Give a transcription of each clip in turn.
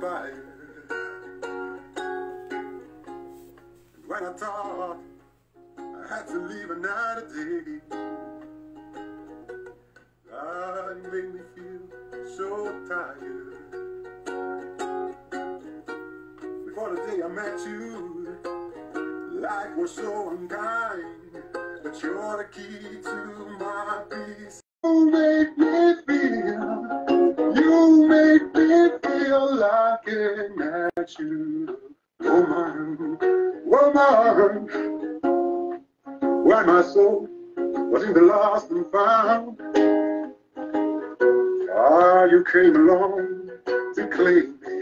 fire. And when I thought I had to leave another day, God, you made me feel so tired. Before the day I met you, life was so unkind, but you're the key to my peace. You make me feel like an action woman, woman. When my soul was in the lost and found, ah, you came along to claim me.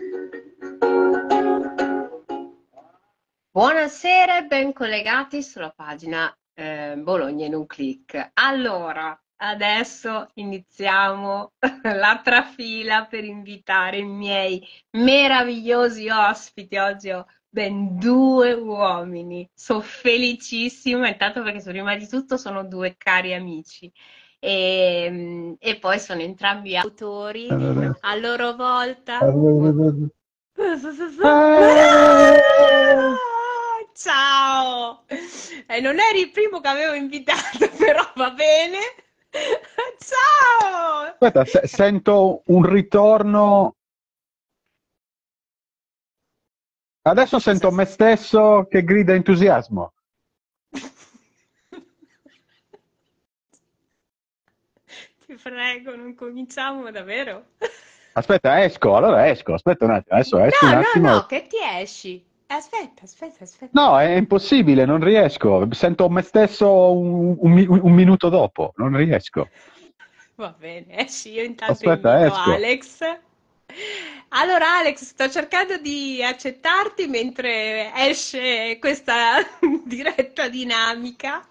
Buonasera e ben collegati sulla pagina Bologna in un click. Allora, adesso iniziamo la trafila per invitare i miei meravigliosi ospiti. Oggi ho ben 2 uomini, sono felicissima, intanto perché prima di tutto sono 2 cari amici e poi sono entrambi autori a loro volta. Ciao! Non eri il primo che avevo invitato, però va bene. Ciao! Aspetta, sento un ritorno. Adesso sento me stesso che grida entusiasmo. Ti prego, non cominciamo davvero? Aspetta, esco, allora esco. Aspetta un attimo, adesso esco un attimo. No, che ti esci? Aspetta. No, è impossibile, non riesco. Sento me stesso un minuto dopo, non riesco. Va bene, esci, io intanto Aspetta, invito esco. Alex. Allora Alex, sto cercando di accettarti mentre esce questa diretta dinamica.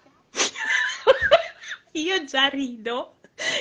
Io già rido.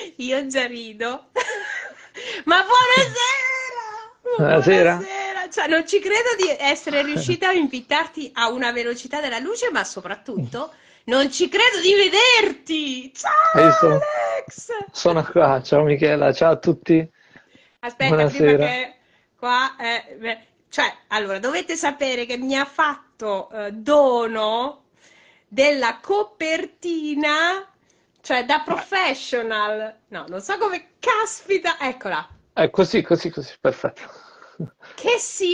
Ma buonasera! Cioè, non ci credo di essere riuscita a invitarti a una velocità della luce, ma soprattutto non ci credo di vederti! Ciao Alex! Sono qua, ciao Michela, ciao a tutti. Aspetta, buonasera. Prima che qua... cioè, allora, dovete sapere che mi ha fatto dono della copertina, cioè da professional. No, non so come caspita... Eccola. Così, perfetto. Che si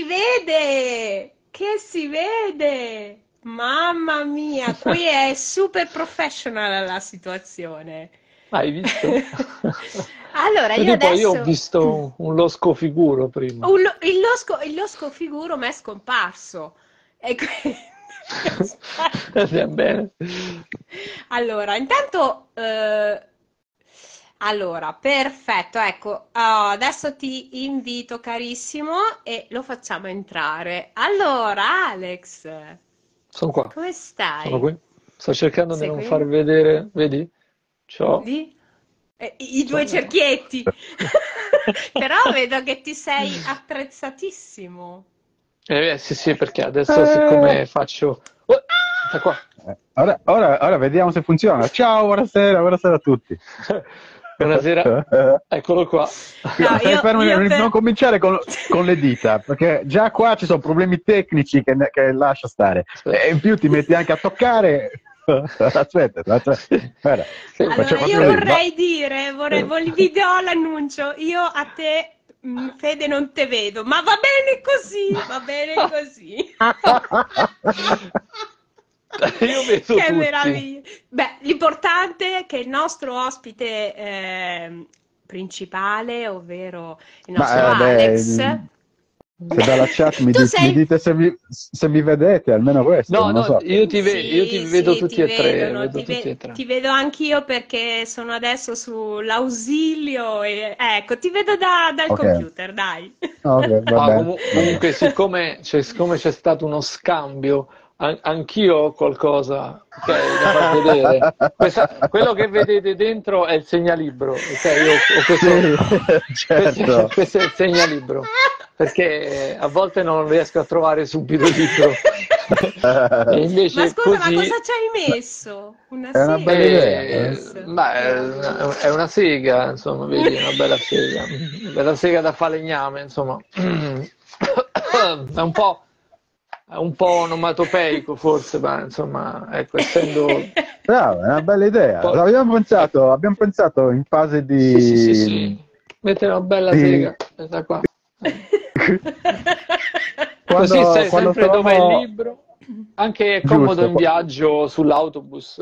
vede! Mamma mia, qui è super professional la situazione. Hai visto? Allora, Vedi, io adesso... Poi io ho visto un losco figuro prima. Il losco figuro mi è scomparso. E quindi... Bene. Allora, intanto... Allora, perfetto, ecco, adesso ti invito carissimo e lo facciamo entrare. Allora, Alex, Sono qua. come stai? Sono qui. Sto cercando di Sei non qui? far vedere, vedi? C'ho... I 2 cerchietti. Però vedo che ti sei attrezzatissimo. Sì, perché adesso siccome faccio... Oh, sta qua. Ora vediamo se funziona. Ciao, buonasera a tutti. Buonasera, eccolo qua. No, Stai fermo, non cominciare con le dita, perché già qua ci sono problemi tecnici che lascia stare. E in più ti metti anche a toccare. Aspetta. Guarda, allora, io vorrei dire, vi do l'annuncio, io a te, Fede, non te vedo, ma va bene così. Io vedo che tutti. meraviglia! Beh, l'importante è che il nostro ospite principale, ovvero il nostro Alex... Se dalla chat mi dite se mi vedete, almeno questo. No, non so. io ti vedo tutti e tre. Ti vedo anch'io perché sono adesso sull'ausilio e ecco, ti vedo dal computer, dai. Okay, comunque, siccome c'è stato uno scambio, anch'io ho qualcosa da far vedere. Quello che vedete dentro è il segnalibro, io ho certo. questo è il segnalibro, perché a volte non riesco a trovare subito il libro. E invece Ma scusa, così... ma cosa ci hai messo? Una È una sega? bella idea. È una sega, insomma, vedi, una bella sega. Una bella sega da falegname, insomma. È un po' onomatopeico forse, ma insomma, ecco, essendo... Bravo, è una bella idea. Poi- Abbiamo pensato in fase Sì, sì, sì, di... sì. Mette una bella di- sega, questa qua. Quando, Così sai quando sempre dove è il stavamo... libro. Anche è comodo Giusto. in viaggio sull'autobus.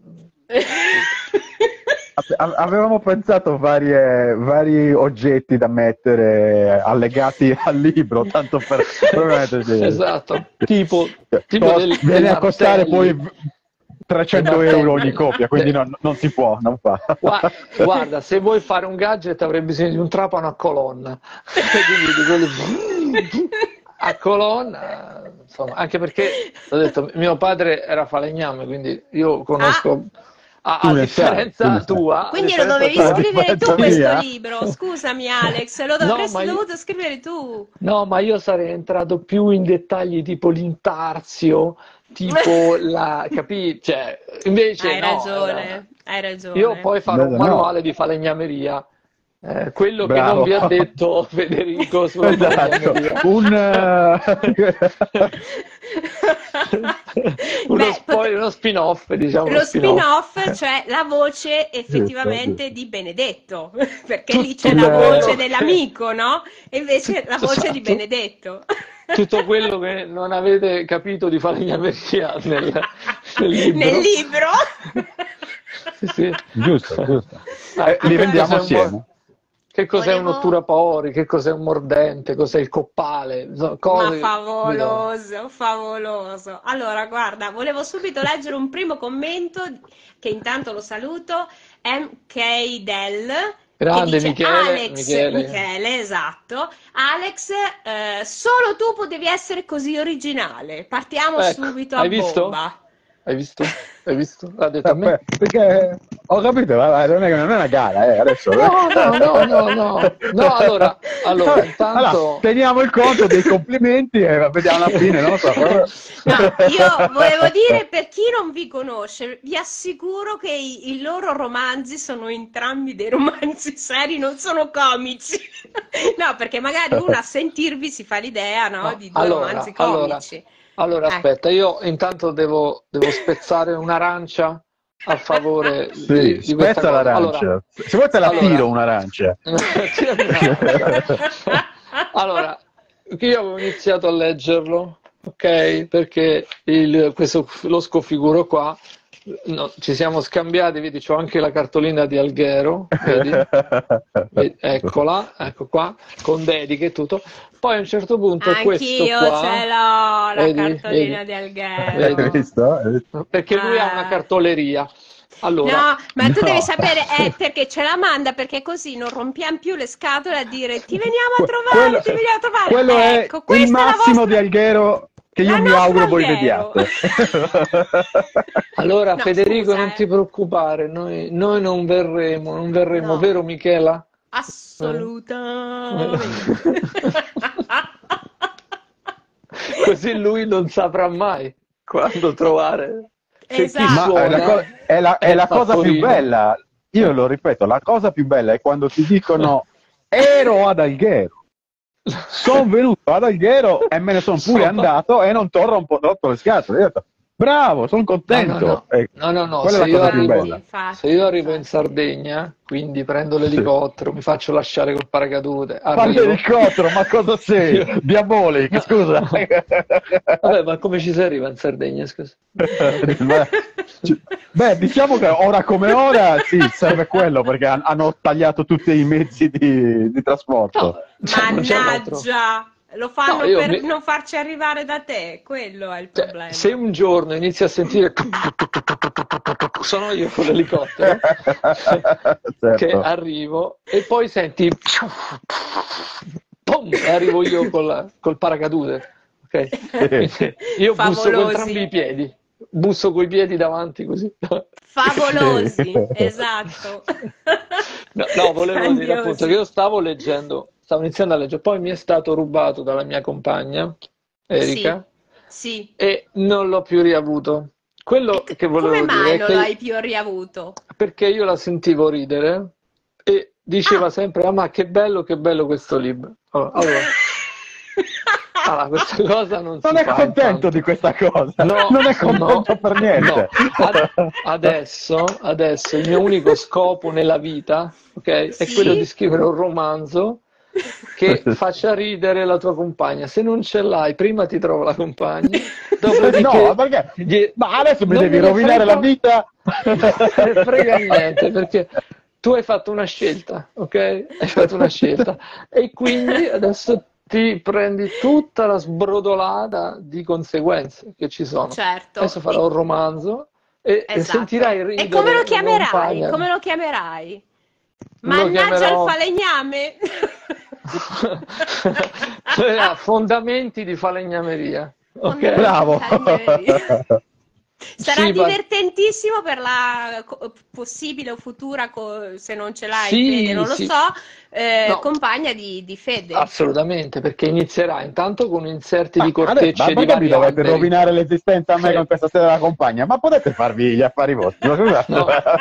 Avevamo pensato vari oggetti da mettere allegati al libro, tanto per metterci. Esatto, tipo Viene dei a costare martelli. poi 300 Dei euro martelli. ogni copia, quindi non si può, non fa. Guarda, se vuoi fare un gadget avrei bisogno di un trapano a colonna. Quindi di quelli a colonna, insomma, anche perché, ho detto, mio padre era falegname, quindi io conosco, Tu a ne sai, differenza tu ne sai. tua, Quindi a lo differenza dovevi tua- scrivere tu Differenza questo mia. libro. Scusami Alex, lo No, avresti ma io- dovuto scrivere tu. No, ma io sarei entrato più in dettagli tipo l'intarsio, tipo la, capì? Cioè, invece Hai no, ragione, hai ragione. io poi farò un Invece no. manuale di falegnameria, quello che non Bravo. vi ha detto Federico sulla Esatto, falegnameria. Beh, Uno spin-off, diciamo, lo uno spin-off. spin-off, cioè la voce effettivamente giusto. di Benedetto, perché lì c'è Tutto la quello voce che- dell'amico, no? E invece la voce di Esatto. Benedetto. Tutto quello che non avete capito di falegnameria nel libro. Nel libro? Sì. Giusto. Ecco, Li che vendiamo cos'è un assieme. Che cos'è un Volevo- otturapori, che cos'è un mordente, cos'è il coppale, Ma cose... favoloso, favoloso. Allora, guarda, volevo subito leggere un primo commento che intanto lo saluto, MK Dell, che Grande dice Michele, Michele, esatto. Alex, solo tu potevi essere così originale. Partiamo Ecco, subito hai a visto? bomba. Hai visto? Hai visto? L'ha detto a me? Perché ho capito, non è una gara, adesso. No, allora, intanto... teniamo il conto dei complimenti e vediamo alla fine, non lo so. No, io volevo dire, per chi non vi conosce, vi assicuro che i loro romanzi sono entrambi dei romanzi seri, non sono comici. No, perché magari uno a sentirvi si fa l'idea, no, No, di due romanzi comici. Allora, Ecco. aspetta, io intanto devo spezzare un'arancia a favore Sì, di questa spezza cosa. l'arancia. Allora, Se vuoi te la allora- tiro un'arancia. tirami un'arancia. Allora, io avevo iniziato a leggerlo, ok? Perché lo scofiguro qua, no, ci siamo scambiati, vedi, c'ho anche la cartolina di Alghero, vedi? Eccola, ecco qua, con dediche e tutto. Poi a un certo punto questo Anch'io qua, ce l'ho, la vedi, cartolina vedi, di vedi? Alghero. Hai visto? Perché lui ha una cartoleria. Allora, No, ma tu No. devi sapere, perché ce la manda, perché così non rompiamo più le scatole a dire ti veniamo a trovare, ti veniamo a trovare. Quello Ecco, è il questa è la massimo vostra- di Alghero che la io mi nostra auguro voi Alghero. vediate. allora No, Federico, scusa, non ti preoccupare, noi non verremo, No. vero Michela? Assolutamente. Così lui non saprà mai quando trovare. Che chi Esatto. Ma suona è la cosa più Fattorino. bella, io lo ripeto, la cosa più bella è quando ti dicono ero ad Alghero, sono venuto ad Alghero e me ne sono pure andato e non ti ho rompo rotto le scatole. Io ho detto, bravo, sono contento. Ecco, No, quella è se la io cosa più arrivo, bella. Infatti, se io arrivo in infatti. Sardegna, quindi prendo l'elicottero, mi faccio lasciare col paracadute, Ma arrivo. l'elicottero, ma cosa sei? Diabolico, scusa. Vabbè, ma come ci si arriva in Sardegna, scusa? Beh, diciamo che ora come ora sì, serve quello perché hanno tagliato tutti i mezzi di trasporto. Cioè, non c'è un altro. Mannaggia, lo fanno No, io per mi- non farci arrivare da te, quello è il Cioè, problema. se un giorno inizi a sentire sono io con l'elicottero che Certo. arrivo e poi senti pum, e arrivo io col paracadute, ok? Quindi io busso con Favolosi. entrambi i piedi, busso coi piedi davanti così. Favolosi, esatto. No, volevo dire Grandiosi. appunto che io stavo iniziando a leggere, poi mi è stato rubato dalla mia compagna, Erika, Sì. e non l'ho più riavuto. Quello che Come volevo dire mai è non che l'hai più riavuto? perché io la sentivo ridere e diceva Ah. sempre: "Ah, ma che bello questo libro". Allora, questa cosa non si Non è fa contento intanto. di questa cosa, No, non è contento per niente. no. Adesso il mio unico scopo nella vita, ok, è Sì? quello di scrivere un romanzo che faccia ridere la tua compagna. Se non ce l'hai, prima ti trovo la compagna, dopodiché No, perché? Ma adesso mi non devi me ne rovinare la vita. non me ne frega niente, perché tu hai fatto una scelta, ok? Hai fatto una scelta e quindi adesso ti prendi tutta la sbrodolata di conseguenze che ci sono. Certo. Adesso farò un romanzo e Esatto. sentirai ridere E come lo la chiamerai? compagna. Come lo chiamerai? Lo Mannaggia chiamerò- il falegname! Fondamenti di falegnameria. Ok? Bravo. Sarà Sì, ma- divertentissimo per la possibile o futura, se non ce l'hai, Sì, Fede, non lo sì. so, No. compagna di Fede. Assolutamente, perché inizierà intanto con inserti di Ma cortecce di perché mi vari dovete alberi. rovinare l'esistenza a me con questa storia della compagna? Ma potete farvi gli affari vostri? Ma scusate.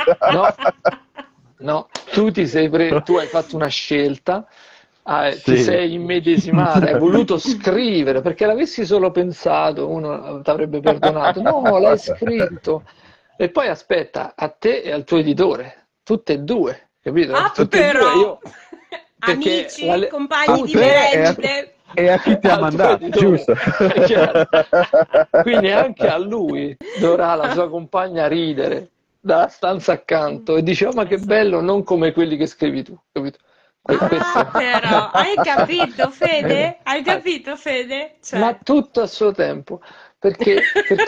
No, tu tu hai fatto una scelta, ti Sì. sei immedesimata, hai voluto scrivere, perché l'avessi solo pensato, uno ti avrebbe perdonato. No, l'hai scritto. E poi aspetta, a te e al tuo editore, tutte e due, capito? Ah, Tutte e però! due, perché Amici, compagni a di te merende. e a chi ti ha al tuo mandato, editore, giusto? è chiaro. Quindi anche a lui dovrà la sua compagna ridere dalla stanza accanto e dice: "Oh, ma che bello, non come quelli che scrivi tu", capito? Ah, però, hai capito, Fede? Hai capito, Fede? Cioè, Ma tutto a suo tempo, perché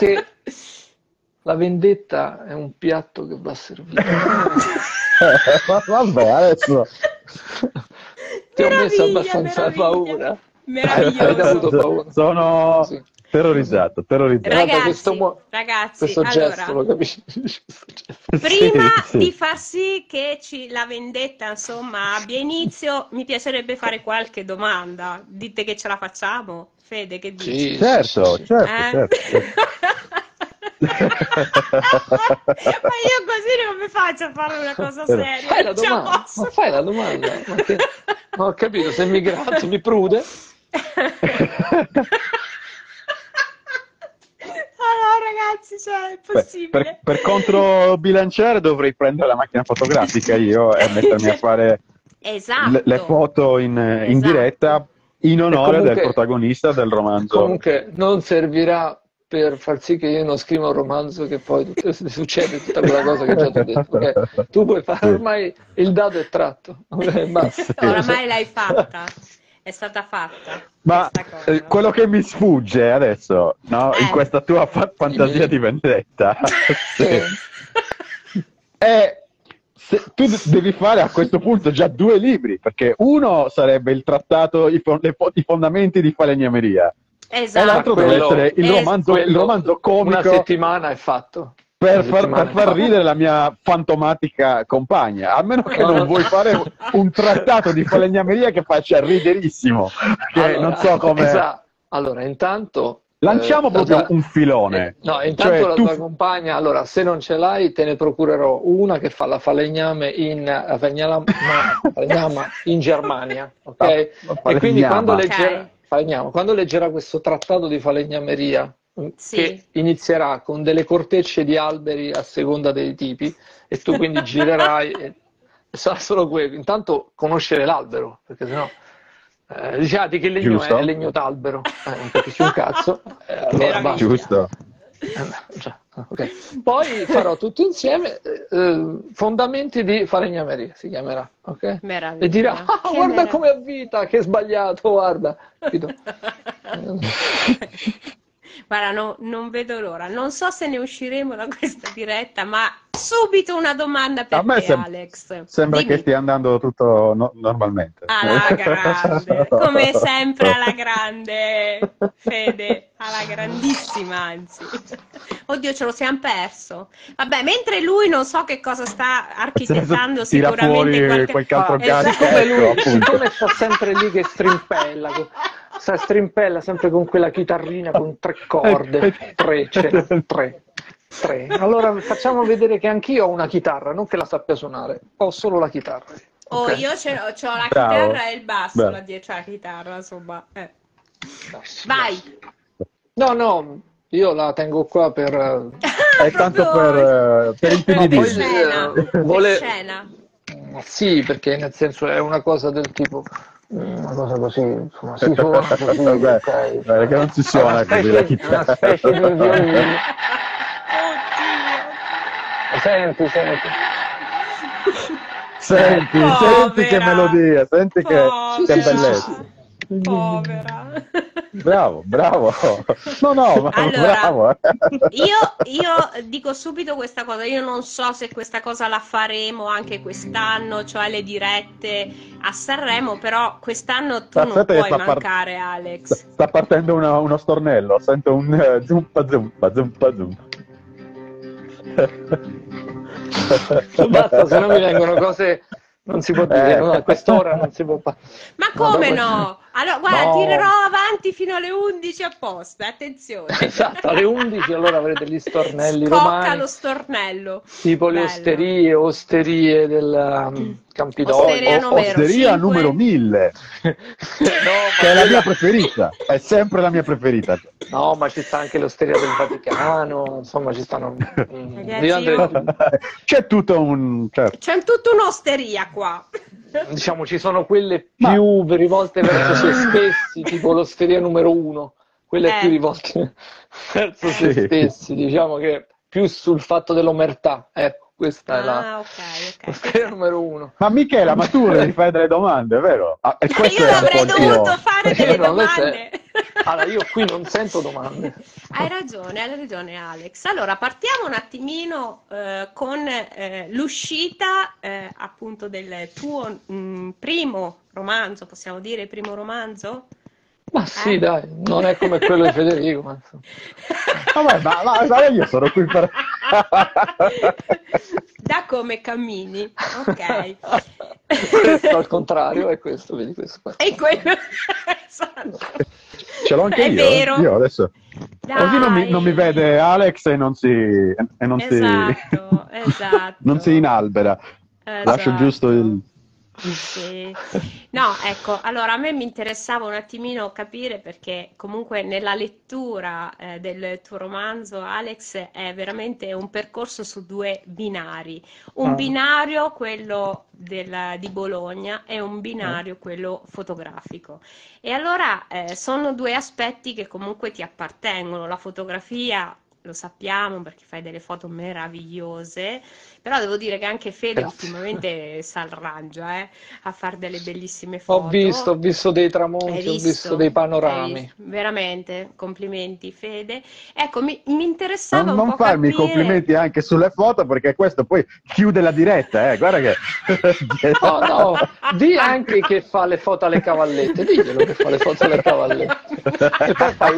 la vendetta è un piatto che va servito. Ma vabbè, adesso Ti ho messo meraviglia, abbastanza meraviglia. paura. Hai Meraviglioso. avuto paura. sono Sì. terrorizzato. Guarda, Ragazzi, questo gesto, allora, lo capisci? Questo gesto. prima Sì. di far sì che la vendetta, insomma, abbia inizio, mi piacerebbe fare qualche domanda. Dite che ce la facciamo? Fede, che dici? Sì, Certo, sì. certo. Ma io così non mi faccio a fare una cosa seria. Fai la non ce la domanda, posso. ma fai la domanda. Ma ho capito, se mi grazia, mi prude. Allora, ragazzi, cioè, è possibile. Per controbilanciare dovrei prendere la macchina fotografica io e mettermi a fare Esatto. le foto in Esatto. diretta in onore comunque- del protagonista del romanzo. Comunque non servirà per far sì che io non scriva un romanzo che poi succede tutta quella cosa che già ti ho detto. Ok? Tu puoi fare, ormai il dado è tratto. Ok, basta. Oramai l'hai fatta. È stata fatta. Ma questa cosa. quello che mi sfugge adesso, no, in questa tua fantasia di vendetta, è tu devi fare a questo punto già 2 libri, perché uno sarebbe il trattato, i fondamenti di falegnameria, Esatto. e l'altro deve essere il Quello, romanzo comico. Una settimana è fatto. Per far ridere la mia fantomatica compagna, a meno che non vuoi fare un trattato di falegnameria che faccia riderissimo, che Allora, non so come. Esatto. Allora, intanto Lanciamo proprio la tua- un filone. No, intanto Cioè, la tu- tua compagna, allora, se non ce l'hai, te ne procurerò una che fa la falegname falegnama in Germania, ok? La E quindi falegnama. quando leggerà questo trattato di falegnameria, Sì. che inizierà con delle cortecce di alberi a seconda dei tipi, e tu quindi girerai e sarà solo quello. Intanto conoscere l'albero, perché sennò dici, di che legno Giusto. è legno d'albero, non capisci un cazzo, allora basta. Giusto. Ok. Poi farò tutto insieme fondamenti di falegnameria, si chiamerà, ok? Meraviglia. E dirà: Che guarda meraviglia." come a vita, che sbagliato, guarda. Capito? Guarda, non vedo l'ora. Non so se ne usciremo da questa diretta, ma subito una domanda per A me te, Alex. sembra Dimmi. che stia andando tutto normalmente. Alla grande, come sempre alla grande, Fede, alla grandissima anzi. Oddio, ce lo siamo perso. Vabbè, mentre lui non so che cosa sta architettando, Tira sicuramente fuori qualche altro Esatto. carico, Siccome lui, appunto. siccome sta sempre lì che strimpella, sta strimpella sempre con quella chitarrina con 3 corde, 3, c'era 3. Allora facciamo vedere che anch'io ho una chitarra, non che la sappia suonare, ho solo la chitarra. Oh, Ok? io c'ho la Bravo. chitarra e il basso Bravo. là dietro la chitarra, insomma. Vai. No, io la tengo qua per... È tanto per Per intimidire. scena. vuole- Per scena. Sì, perché nel senso è una cosa del tipo... Una cosa così, insomma, si suona così, Beh, ok. perché non si suona così la Una chitarra. specie di violino. Oddio. Senti. Senti che Povera. melodia, senti che Povera. bellezza. Povera. Bravo. No, ma Allora, bravo. io dico subito questa cosa, io non so se questa cosa la faremo anche quest'anno, cioè le dirette a Sanremo, però quest'anno tu non Aspetta che puoi sta mancare, Alex. Sta partendo uno stornello, sento un zumpa. Basta, se no mi vengono cose... Non si può dire, no, a quest'ora non si può Ma come dopo- no? Allora, guarda, No. tirerò avanti fino alle 11 apposta, attenzione. Esatto, alle 11 allora avrete gli stornelli Scocca romani, lo stornello. tipo le Bello. osterie del Campidoglio. Osteria numero Osteria 5. numero 1000, No, che è la mia preferita, è sempre la mia preferita. no, ma ci sta anche l'osteria del Vaticano, insomma ci stanno... Ragazzi, io andrei- C'è tutto un... certo. C'è tutta un'osteria qua. diciamo, ci sono quelle più rivolte verso se stessi, tipo l'osteria numero 1, quelle più rivolte verso se Sì. stessi, diciamo che più sul fatto dell'omertà, ecco, questa è la Ok. l'osteria numero 1. Ma Michela, ma tu devi fare delle domande, vero? Ah, e questo Io è un po' avrei il tuo- dovuto fare delle Io non le domande. Allora, io qui non sento domande. Hai ragione Alex. Allora, partiamo un attimino con l'uscita appunto del tuo primo romanzo, possiamo dire primo romanzo? Ma sì, dai, non è come quello di Federico, ma insomma. Vabbè, ma io sono qui per... Da come cammini, ok. Questo al contrario è questo, vedi questo qua. E quello... esatto. Ce l'ho anche È io. vero. Io adesso... Così Dai. non mi vede Alex e non si... Esatto. non si inalbera. Lascio Esatto. giusto il... Sì. No, ecco, allora a me mi interessava un attimino capire perché comunque nella lettura del tuo romanzo, Alex, è veramente un percorso su 2 binari. Un binario, quello di Bologna, e un binario, quello fotografico. E allora sono 2 aspetti che comunque ti appartengono. La fotografia, lo sappiamo perché fai delle foto meravigliose, però devo dire che anche Fede Grazie. ultimamente si arrangia a fare delle bellissime Ho foto. visto dei Hai tramonti, ho visto? visto dei Hai panorami. visto? Veramente, complimenti Fede. Ecco, mi interessava un Non po' farmi i capire... complimenti anche sulle foto perché questo poi chiude la diretta, guarda che... No, di anche che fa le foto alle cavallette, diglielo che fa le foto alle cavallette. E poi fa...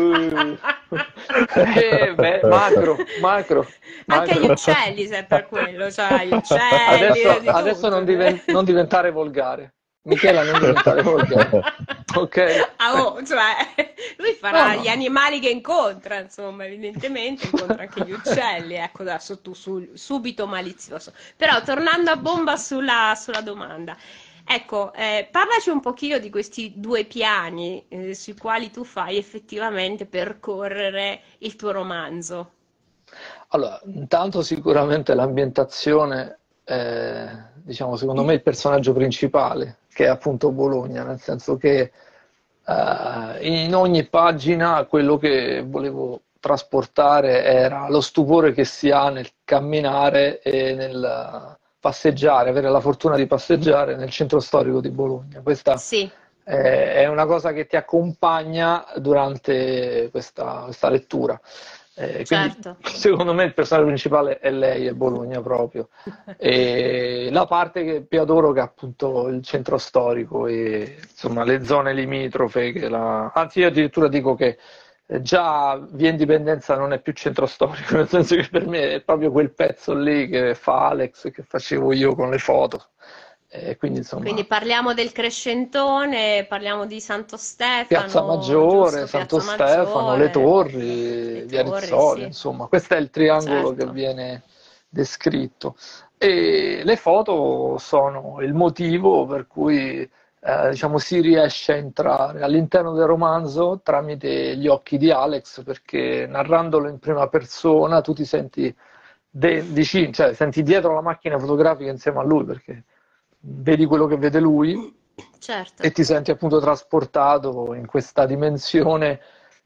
beh, macro. Anche gli uccelli, se è per quello, cioè gli uccelli di Adesso tutto. non diventare volgare. Michela, non diventare volgare. Ok? Cioè, lui farà No. gli animali che incontra, insomma, evidentemente incontra anche gli uccelli, ecco, adesso tu subito malizioso. Però tornando a bomba sulla domanda, ecco, parlaci un pochino di questi 2 piani sui quali tu fai effettivamente percorrere il tuo romanzo. Allora, intanto sicuramente l'ambientazione è, diciamo, secondo me il personaggio principale, che è appunto Bologna, nel senso che in ogni pagina quello che volevo trasportare era lo stupore che si ha nel camminare e nel passeggiare, avere la fortuna di passeggiare nel centro storico di Bologna. Questa Sì, è una cosa che ti accompagna durante questa lettura. Quindi, certo. secondo me il personaggio principale è lei, è Bologna proprio. E la parte che più adoro che è appunto il centro storico e insomma le zone limitrofe. Anzi, io addirittura dico che già Via Indipendenza non è più centro storico, nel senso che per me è proprio quel pezzo lì che fa Alex, che facevo io con le foto. quindi insomma Quindi parliamo del Crescentone, parliamo di Santo Piazza Stefano, Maggiore, giusto? Santo Piazza Stefano, le Maggiore, torri, le via torri, Rizzoli, sì, insomma, questo è il triangolo che certo. viene descritto. E le foto sono il motivo per cui diciamo, si riesce a entrare all'interno del romanzo tramite gli occhi di Alex, perché narrandolo in prima persona tu ti senti vicino, cioè senti dietro la macchina fotografica insieme a lui, perché vedi quello che vede lui Certo, e ti senti appunto trasportato in questa dimensione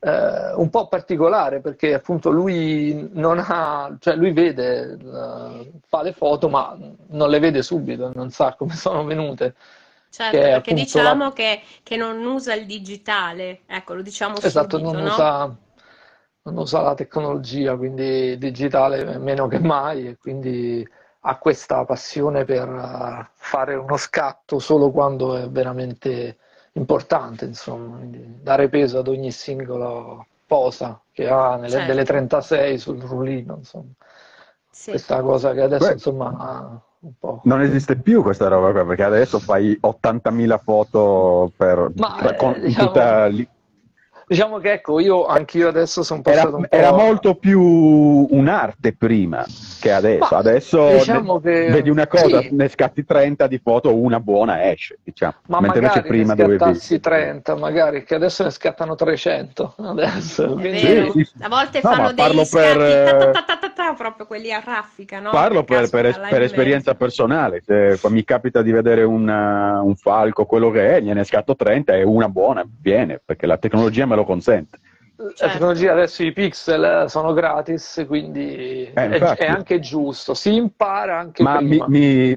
un po' particolare, perché appunto lui non ha, cioè lui vede, fa le foto, ma non le vede subito, non sa come sono venute, che certo, è perché appunto la... diciamo che non usa il digitale, ecco, lo diciamo Esatto, subito, no? non usa la tecnologia, quindi digitale meno che mai, e quindi ha questa passione per fare uno scatto solo quando è veramente importante, insomma, quindi dare peso ad ogni singola posa che ha delle Certo, 36 sul rullino, insomma. sì. Questa cosa che adesso, Beh, insomma, ha un po'... non esiste più questa roba qua, perché adesso fai 80.000 foto Ma in tutta diciamo che ecco, anch'io adesso sono era, passato un era po'... molto più un'arte prima che adesso. Ma Adesso diciamo vedi che una cosa, sì, ne scatti 30 di foto, una buona esce, diciamo. ma Mentre invece magari ne prima dovevi... scattassi 30, magari che adesso ne scattano 300 adesso, È Sì, quindi vero, sì, sì. a volte No, ma fanno degli parlo scatti ta ta ta ta ta ta, proprio quelli a raffica, no? parlo Caspita, là per in esperienza mezzo. personale. Se mi capita di vedere un falco, quello che è, gliene scatto 30 e una buona viene, perché la tecnologia me lo consente. la tecnologia Certo, adesso i pixel sono gratis, quindi è Infatti. anche giusto, si impara anche Ma prima,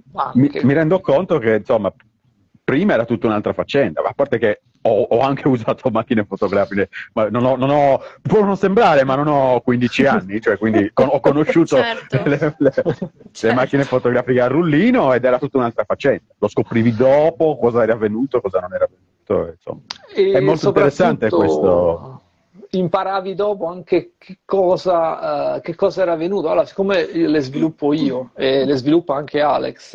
mi anche. rendo conto che, insomma, prima era tutta un'altra faccenda, a parte che ho anche usato macchine fotografiche, ma può non sembrare, ma non ho 15 anni, cioè quindi ho conosciuto certo, le macchine certo. fotografiche a rullino ed era tutta un'altra faccenda. Lo scoprivi dopo, cosa era avvenuto, cosa non era avvenuto, insomma. È E molto interessante questo. soprattutto imparavi dopo anche che cosa era venuto. Allora, siccome le sviluppo io e le sviluppa anche Alex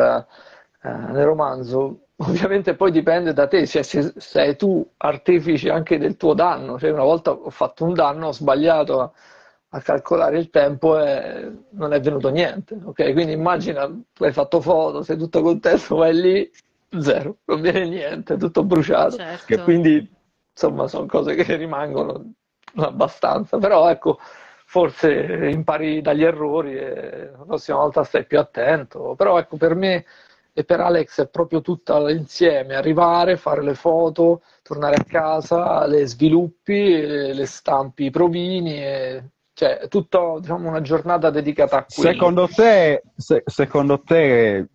nel romanzo, ovviamente poi dipende da te, cioè se sei tu artefici anche del tuo danno. Cioè, una volta ho fatto un danno, ho sbagliato a calcolare il tempo e non è venuto niente. Ok? Quindi immagina, tu hai fatto foto, sei tutto contento, vai lì, zero, non viene niente, tutto bruciato. Certo, Quindi, insomma, sono cose che rimangono abbastanza, però ecco, forse impari dagli errori e la prossima volta stai più attento. Però ecco, per me e per Alex è proprio tutto l'insieme, arrivare, fare le foto, tornare a casa, le sviluppi, le stampi i provini, cioè è tutta, diciamo, una giornata dedicata a quello. Secondo te,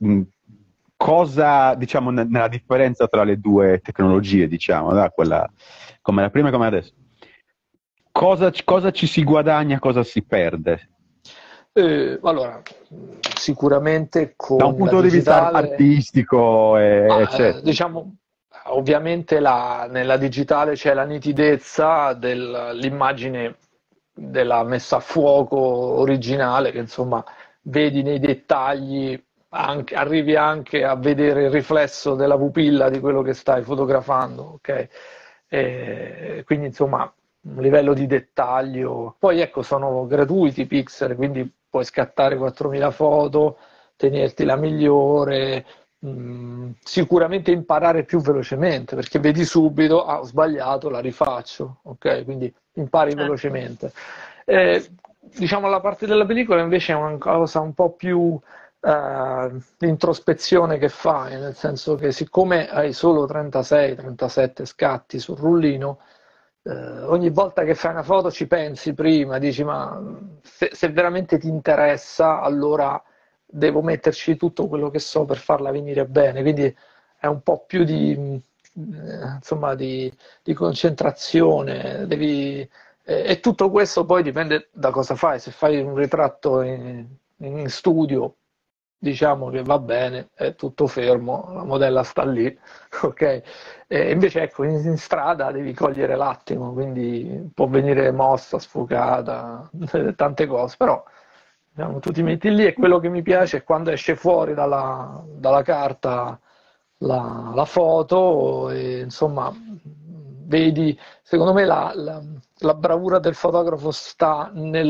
cosa, diciamo, nella differenza tra le due tecnologie, diciamo, quella come la prima e come adesso, cosa ci si guadagna, cosa si perde? Allora, sicuramente Da un con la punto di vista digitale, artistico, eccetera. diciamo, ovviamente nella digitale c'è la nitidezza dell'immagine della messa a fuoco originale, che insomma vedi nei dettagli, arrivi anche a vedere il riflesso della pupilla di quello che stai fotografando, ok? Quindi insomma un livello di dettaglio. Poi ecco, sono gratuiti i pixel, quindi puoi scattare 4.000 foto, tenerti la migliore, sicuramente imparare più velocemente, perché vedi subito, ho sbagliato, la rifaccio, ok? Quindi impari certo. velocemente. Diciamo la parte della pellicola invece è una cosa un po' più di introspezione che fai, nel senso che siccome hai solo 36-37 scatti sul rullino, ogni volta che fai una foto ci pensi prima, dici ma se veramente ti interessa, allora devo metterci tutto quello che so per farla venire bene, quindi è un po' più insomma, di concentrazione, e tutto questo poi dipende da cosa fai, se fai un ritratto in studio, diciamo che va bene, è tutto fermo, la modella sta lì, ok? E invece ecco, in strada devi cogliere l'attimo, quindi può venire mossa, sfocata, tante cose, però Diciamo, tu ti metti lì e quello che mi piace è quando esce fuori dalla carta la foto e insomma vedi, secondo me la bravura del fotografo sta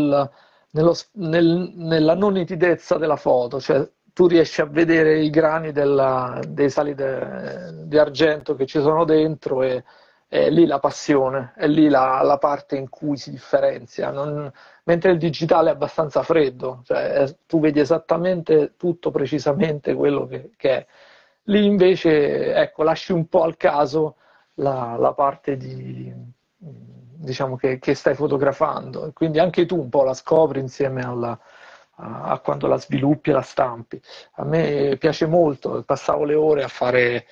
nella non nitidezza della foto, cioè tu riesci a vedere i grani dei sali di argento che ci sono dentro e è lì la passione, è lì la parte in cui si differenzia, mentre il digitale è abbastanza freddo, cioè tu vedi esattamente tutto precisamente quello che è. Lì invece, ecco, lasci un po' al caso la parte diciamo, che stai fotografando, e quindi anche tu un po' la scopri insieme a quando la sviluppi e la stampi. A me piace molto, passavo le ore a fare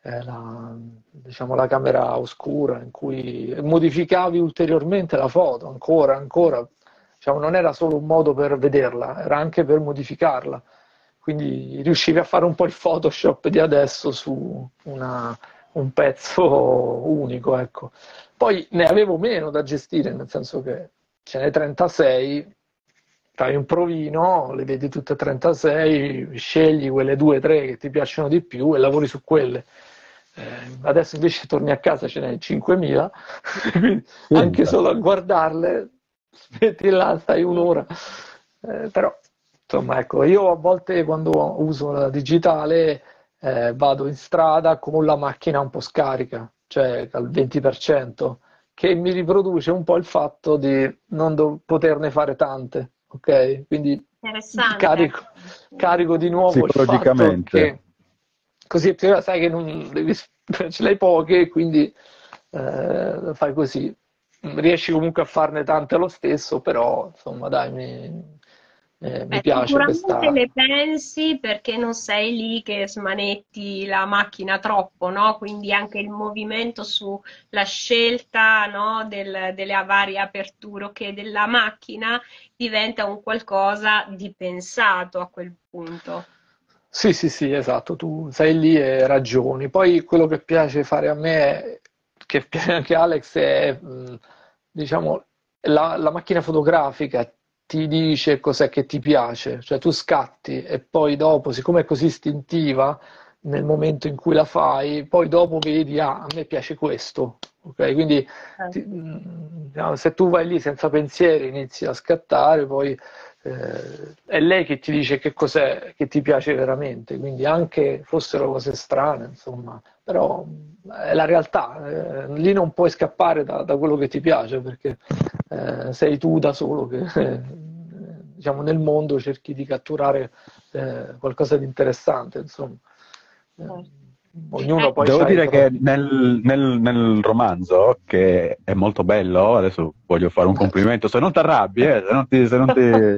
diciamo, la camera oscura in cui modificavi ulteriormente la foto, ancora. Diciamo, non era solo un modo per vederla, era anche per modificarla. Quindi riuscivi a fare un po' il Photoshop di adesso su un pezzo unico, ecco. Poi ne avevo meno da gestire, nel senso che ce n'è 36, fai un provino, le vedi tutte e 36, scegli quelle 2 o 3 che ti piacciono di più e lavori su quelle. Adesso invece torni a casa, ce n'è 5.000, quindi anche solo a guardarle, metti là, stai un'ora. Però, insomma, ecco, io a volte quando uso la digitale vado in strada con la macchina un po' scarica, cioè al 20%, che mi riproduce un po' il fatto di non poterne fare tante, ok? Quindi Interessante. carico di nuovo il fatto che così sai che non devi, ce l'hai poche, quindi fai così. Riesci comunque a farne tante lo stesso, però insomma dai, mi piace Sicuramente questa. le pensi perché non sei lì che smanetti la macchina troppo, no? Quindi anche il movimento sulla scelta, no, delle varie aperture che della macchina diventa un qualcosa di pensato a quel punto. Sì, sì, sì, esatto, tu sei lì e ragioni. Poi quello che piace fare a me, che piace anche a Alex, è, diciamo, la macchina fotografica ti dice cos'è che ti piace, cioè tu scatti e poi dopo, siccome è così istintiva, nel momento in cui la fai, poi dopo vedi, ah, a me piace questo, ok? Quindi diciamo, se tu vai lì senza pensieri, inizi a scattare, poi è lei che ti dice che cos'è che ti piace veramente, quindi anche fossero cose strane, insomma, però è la realtà, lì non puoi scappare da quello che ti piace perché sei tu da solo che diciamo, nel mondo cerchi di catturare qualcosa di interessante, insomma. Ognuno poi Devo c'ha i dire che propri. nel romanzo, che è molto bello, adesso voglio fare un complimento, se non ti arrabbi, se non ti...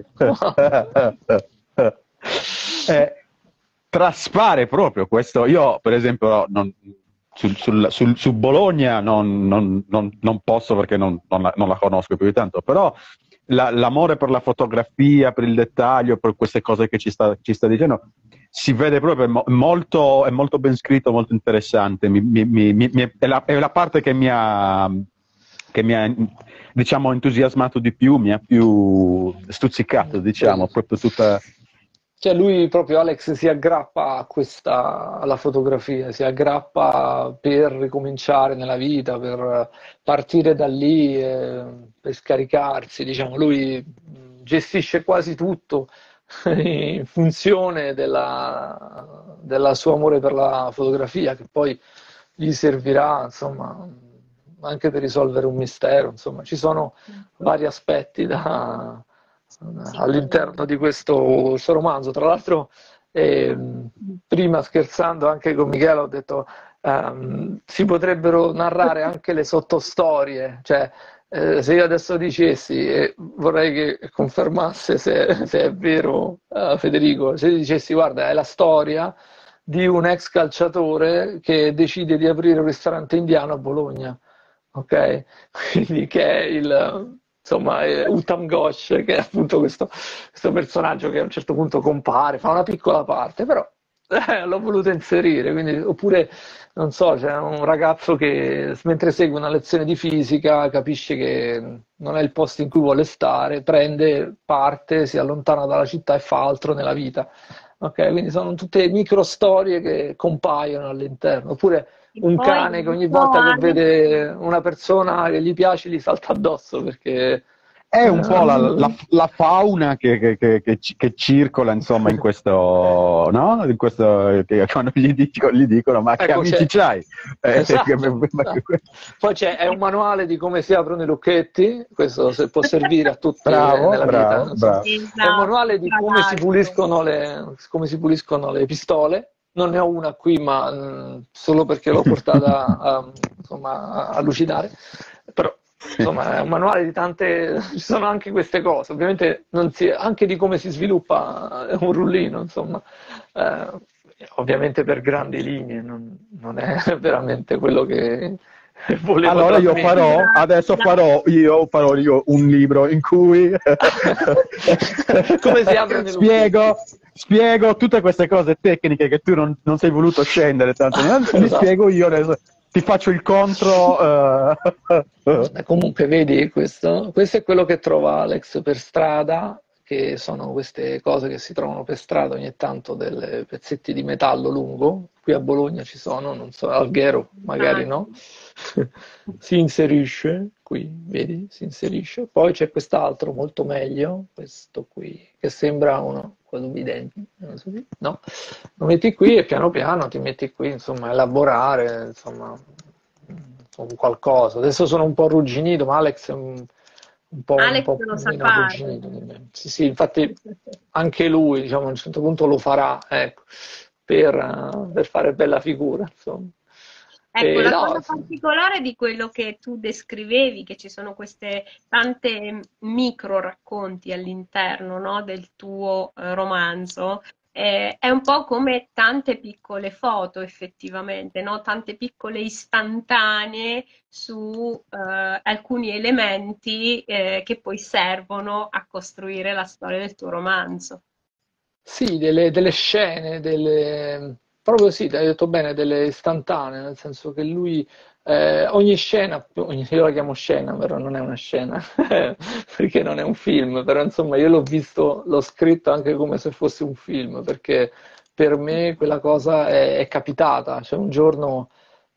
traspare proprio questo. Io, per esempio, su Bologna non posso perché non la conosco più di tanto, però l'amore per la fotografia, per il dettaglio, per queste cose che ci sta dicendo, si vede proprio, è molto ben scritto, molto interessante. È la parte che mi ha, diciamo, entusiasmato di più, mi ha più stuzzicato, diciamo, proprio tutta... Cioè lui proprio Alex si aggrappa alla fotografia, si aggrappa per ricominciare nella vita, per partire da lì, per scaricarsi, diciamo, lui gestisce quasi tutto in funzione della suo amore per la fotografia, che poi gli servirà, insomma, anche per risolvere un mistero, insomma, ci sono vari aspetti all'interno di questo romanzo. Tra l'altro, prima scherzando anche con Michele ho detto si potrebbero narrare anche le sottostorie, cioè se io adesso dicessi, e vorrei che confermasse se è vero Federico, se dicessi guarda è la storia di un ex calciatore che decide di aprire un ristorante indiano a Bologna, ok? Quindi che è insomma, Uttam Ghosh, che è appunto questo personaggio che a un certo punto compare, fa una piccola parte, però L'ho voluto inserire, quindi, oppure, non so, c'è un ragazzo che mentre segue una lezione di fisica capisce che non è il posto in cui vuole stare, prende, parte, si allontana dalla città e fa altro nella vita. Ok, quindi sono tutte micro storie che compaiono all'interno. Oppure E un poi cane che un ogni po' volta che Alex, vede una persona che gli piace gli salta addosso perché... È un po' eh, la fauna che circola, insomma, in questo, no? In questo, che quando gli dicono, ma che ecco, amici c'è... c'hai? Esatto, esatto. Poi è un manuale di come si aprono i lucchetti, questo può servire a tutti Bravo, nella vita, bravo, insomma. bravo. È un esatto, manuale di tra l'altro. come si puliscono le pistole. Non ne ho una qui, ma solo perché l'ho portata insomma, a lucidare. Però, insomma, è un manuale di tante... ci sono anche queste cose. Ovviamente anche di come si sviluppa un rullino, insomma. Eh, ovviamente per grandi linee, non è veramente quello che volevo Allora trasmettere. adesso farò io un libro in cui Come si aprono i lucchetti. spiego tutte queste cose tecniche che tu non sei voluto scendere tanto, li Esatto. spiego io adesso, ti faccio il contro. Comunque, vedi, questo è quello che trova Alex per strada, che sono queste cose che si trovano per strada ogni tanto, delle pezzetti di metallo lungo. Qui a Bologna ci sono, non so, Alghero magari no. Immagino. Si inserisce qui, vedi, si inserisce. Poi c'è quest'altro molto meglio, questo qui, che sembra uno con i denti, non so no? Lo metti qui e piano piano ti metti qui, insomma, a elaborare, insomma, un qualcosa. Adesso sono un po' arrugginito, ma Alex è un Alex po' lo sa meno fare. arrugginito di me. Sì, sì, infatti anche lui, diciamo, a un certo punto lo farà, ecco, per fare bella figura, insomma. Ecco, E la no, cosa particolare di quello che tu descrivevi, che ci sono queste tante micro racconti all'interno, no, del tuo romanzo, è un po' come tante piccole foto effettivamente, no? Tante piccole istantanee su alcuni elementi che poi servono a costruire la storia del tuo romanzo. sì, delle scene, proprio sì, hai detto bene, delle istantanee, nel senso che lui, ogni scena, io la chiamo scena, però non è una scena, perché non è un film, però insomma io l'ho visto, l'ho scritto anche come se fosse un film, perché per me quella cosa è capitata, cioè un giorno,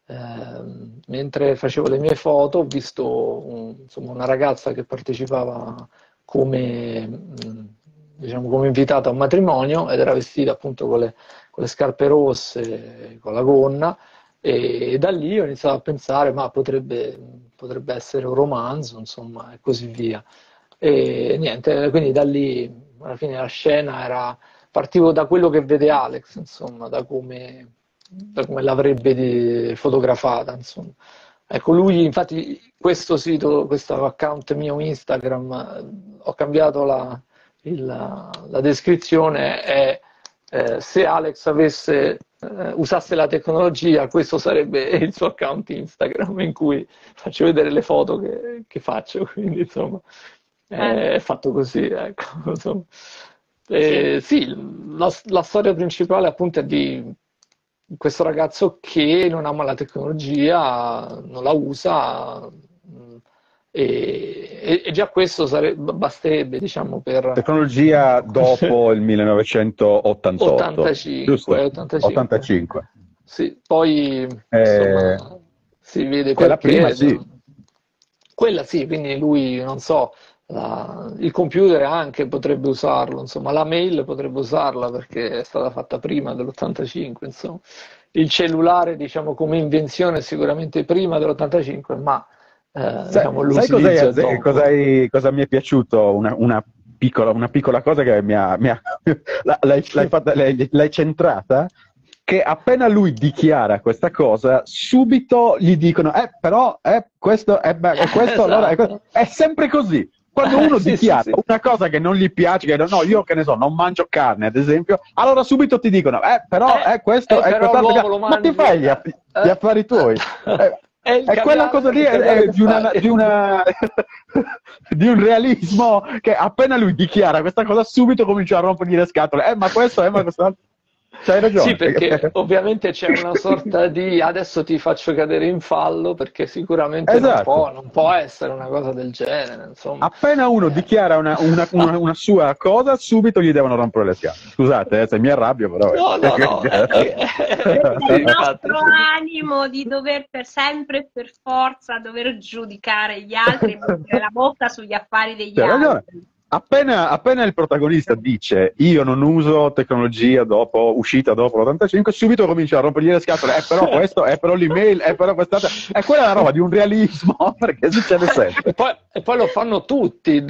mentre facevo le mie foto, ho visto insomma, una ragazza che partecipava come, diciamo, come invitata a un matrimonio ed era vestita appunto con le scarpe rosse, con la gonna e da lì ho iniziato a pensare ma potrebbe essere un romanzo, insomma, e così via. E niente, quindi da lì alla fine la scena era, partivo da quello che vede Alex, insomma, da come l'avrebbe fotografata, insomma. Ecco, lui, infatti, questo sito, questo account mio Instagram, ho cambiato la descrizione, è se Alex usasse la tecnologia, questo sarebbe il suo account Instagram in cui faccio vedere le foto che faccio, quindi insomma Eh, è fatto così, ecco. Insomma. sì. Sì, la storia principale appunto è di questo ragazzo che non ama la tecnologia, non la usa e già questo basterebbe, diciamo, per Tecnologia dopo il 1988, 85, giusto? 85. 85. Sì, poi Eh, insomma si vede quella prima perché. sì. Quella sì, quindi lui, non so, il computer anche potrebbe usarlo, insomma, la mail potrebbe usarla perché è stata fatta prima dell'85, insomma. Il cellulare, diciamo, come invenzione sicuramente prima dell'85, ma diciamo, Sai l'utilizzo è dopo. cosa mi è piaciuto? Una piccola cosa che l'hai centrata? Che appena lui dichiara questa cosa, subito gli dicono, però, questo, questo, allora, Esatto. è sempre così. Quando uno Sì, sì, dichiara sì. una cosa che non gli piace, che no, io che ne so, non mangio carne, ad esempio, allora subito ti dicono, però, questo, Però quest'altro, l'uomo lo ma ti mangi. fai gli affari tuoi? Il E quella cosa lì caviale è che fai? di un realismo che appena lui dichiara questa cosa, subito comincia a rompergli le scatole. Ma questo, ma quest'altro. c'hai ragione. Sì, perché ovviamente c'è una sorta di adesso ti faccio cadere in fallo, perché sicuramente Esatto. non può essere una cosa del genere, insomma. Appena uno dichiara una sua cosa, subito gli devono rompere le scatole. Scusate, se mi arrabbio, però. No, no, no. Questo è Sì, il infatti. nostro animo di dover per sempre e per forza dover giudicare gli altri e mettere la bocca sugli affari degli C'hai ragione. altri. Appena il protagonista dice io non uso tecnologia uscita dopo l'85, subito comincia a rompergli le scatole, però questo, però l'email, però quest'altra. E quella è la roba di un realismo, perché succede sempre. E poi lo fanno tutti,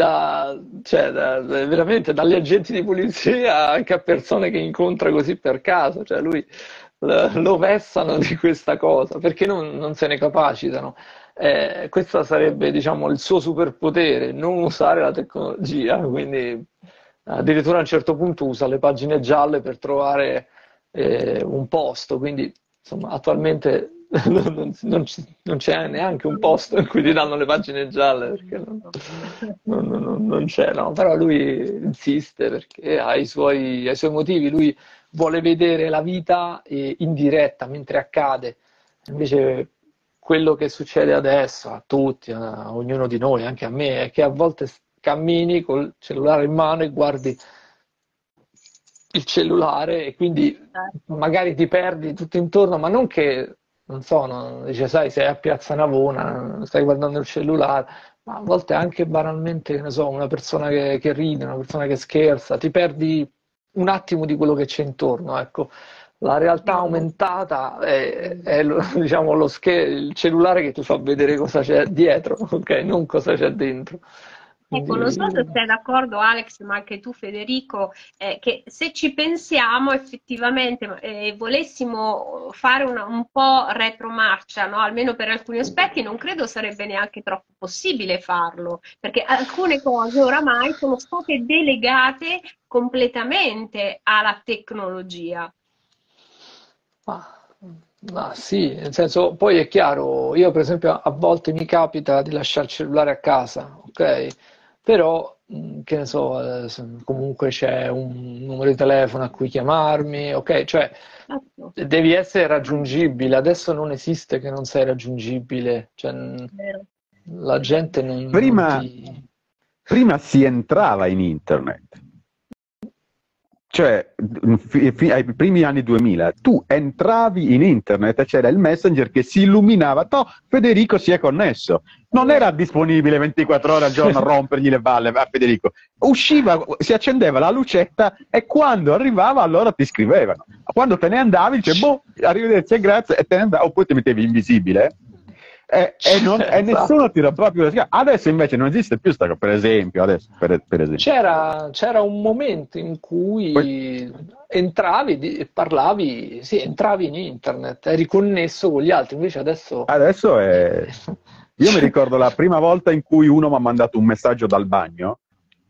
veramente dagli agenti di polizia anche a persone che incontra così per caso, cioè lui lo vessano di questa cosa, perché non se ne capacitano. Questo sarebbe, diciamo, il suo superpotere, non usare la tecnologia, quindi addirittura a un certo punto usa le pagine gialle per trovare un posto, quindi insomma attualmente non c'è neanche un posto in cui ti danno le pagine gialle, perché non c'è, no, però lui insiste perché ha i suoi motivi, lui vuole vedere la vita in diretta mentre accade, invece quello che succede adesso a tutti, a ognuno di noi, anche a me, è che a volte cammini col cellulare in mano e guardi il cellulare e quindi magari ti perdi tutto intorno, ma non che, non so, dice, sai, sei a Piazza Navona, stai guardando il cellulare, ma a volte anche banalmente, che ne so, una persona che ride, una persona che scherza, ti perdi un attimo di quello che c'è intorno, ecco. La realtà aumentata è diciamo, il cellulare che ti fa vedere cosa c'è dietro, ok? Non cosa c'è dentro. Ecco, non so se sei d'accordo Alex, ma anche tu Federico, che se ci pensiamo effettivamente volessimo fare un po' retromarcia, no? Almeno per alcuni aspetti, non credo sarebbe neanche troppo possibile farlo, perché alcune cose oramai sono state delegate completamente alla tecnologia. Ma sì, nel senso, poi è chiaro, io per esempio a volte mi capita di lasciare il cellulare a casa, ok? Però, che ne so, comunque c'è un numero di telefono a cui chiamarmi, ok? Cioè, Ecco, devi essere raggiungibile, adesso non esiste che non sei raggiungibile, cioè, vero. la gente non Prima, ti... prima si entrava in internet. Cioè, ai primi anni 2000, tu entravi in internet e c'era il messenger che si illuminava. Federico si è connesso. Non era disponibile 24 ore al giorno a rompergli le balle a Federico. Usciva, si accendeva la lucetta e quando arrivava allora ti scrivevano. Quando te ne andavi, dice, boh, arrivederci e grazie, e te ne andavi, oppure ti mettevi invisibile. E nessuno tira proprio le scatole. Adesso invece non esiste più sta cosa, per esempio, per esempio. C'era un momento in cui entravi e parlavi, sì, entravi in internet, eri connesso con gli altri, invece Adesso è... Io mi ricordo la prima volta in cui uno mi ha mandato un messaggio dal bagno.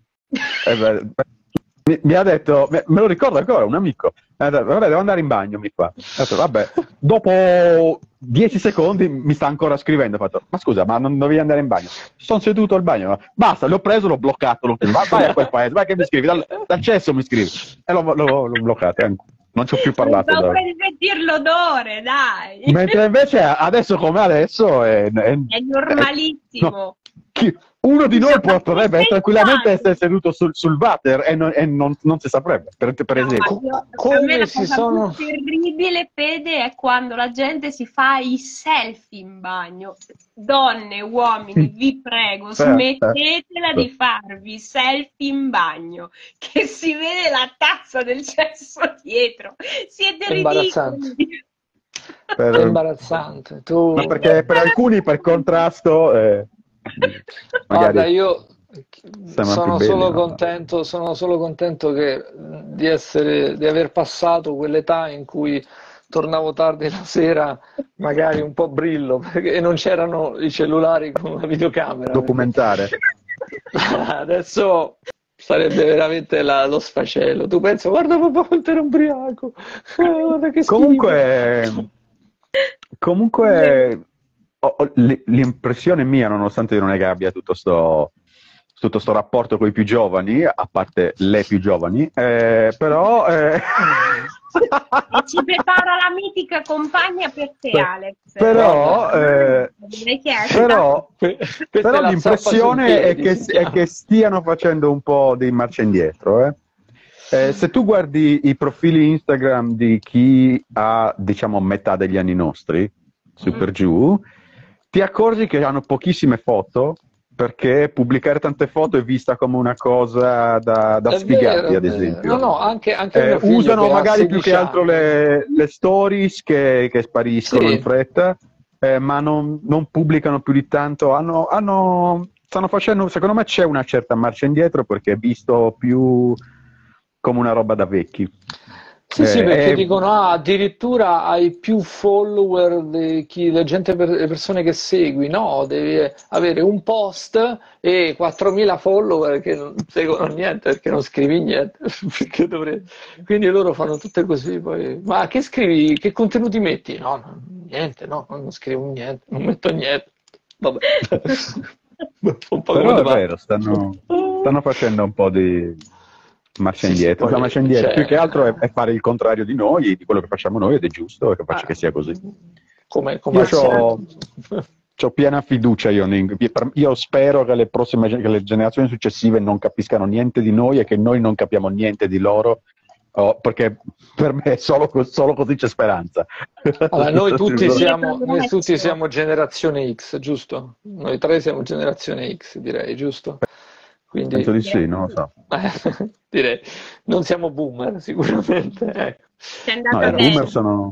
Mi ha detto, me lo ricordo ancora, un amico, vabbè, devo andare in bagno, mi fa. Ho detto, vabbè, dopo 10 secondi mi sta ancora scrivendo, ho fatto, ma scusa, ma non dovevi andare in bagno? Sono seduto al bagno, basta, l'ho preso, l'ho bloccato, vai a quel paese, vai che mi scrivi, dal cesso mi scrivi, e l'ho bloccato, non ci ho più parlato. Non puoi sentire l'odore, dai! Mentre invece adesso come adesso è normalissimo. Uno di noi potrebbe tranquillamente essere seduto sul water e non si saprebbe, per esempio. Per me la cosa più terribile, Fede, è quando la gente si fa i selfie in bagno. Donne, uomini, vi prego, smettetela di farvi i selfie in bagno, che si vede la tazza del cesso dietro. Siete ridicoli. È imbarazzante. Ma perché per alcuni, per contrasto... Guarda, io sono solo belli, contento di aver passato quell'età in cui tornavo tardi la sera, magari un po' brillo, e non c'erano i cellulari con la videocamera. documentare. Adesso sarebbe veramente lo sfacelo. Tu pensi, guarda papà quanto era ubriaco. Guarda che Comunque l'impressione mia, nonostante io non è che abbia tutto sto rapporto con i più giovani, a parte le più giovani, però E ci prepara la mitica compagna per te, Alex. Però, L'hai chiesta? però l'impressione è che stiano facendo un po' di marcia indietro. Se tu guardi i profili Instagram di chi ha, diciamo, metà degli anni nostri, su per giù, ti accorgi che hanno pochissime foto, perché pubblicare tante foto è vista come una cosa da sfigati, ad esempio. No, anche mio figlio usano che magari ha più 16 che altro anni. le stories che spariscono Sì. in fretta, ma non pubblicano più di tanto. Stanno facendo, secondo me c'è una certa marcia indietro, perché è visto più come una roba da vecchi. Sì, perché dicono addirittura hai più follower le persone che segui, no, devi avere un post e 4.000 follower che non seguono niente perché non scrivi niente. Quindi loro fanno tutte così, poi, ma che scrivi, che contenuti metti? No, niente, no, non scrivo niente, non metto niente. Vabbè. Un po' Però come è va. vero, stanno facendo un po' di marcia Sì, indietro. poi Marcia indietro. Più che altro c'è. è fare il contrario di noi, di quello che facciamo noi, ed è giusto che sia così. Come Io al solito. c'ho piena fiducia, io spero che che le generazioni successive non capiscano niente di noi e che noi non capiamo niente di loro, perché per me solo così c'è speranza. Allora, noi tutti Progresso. siamo generazione X, giusto? Noi tre siamo generazione X, direi, giusto? Penso Quindi, di sì, non lo so. direi, non siamo boomer, sicuramente. Ecco. Sei No, andata i bene. boomer sono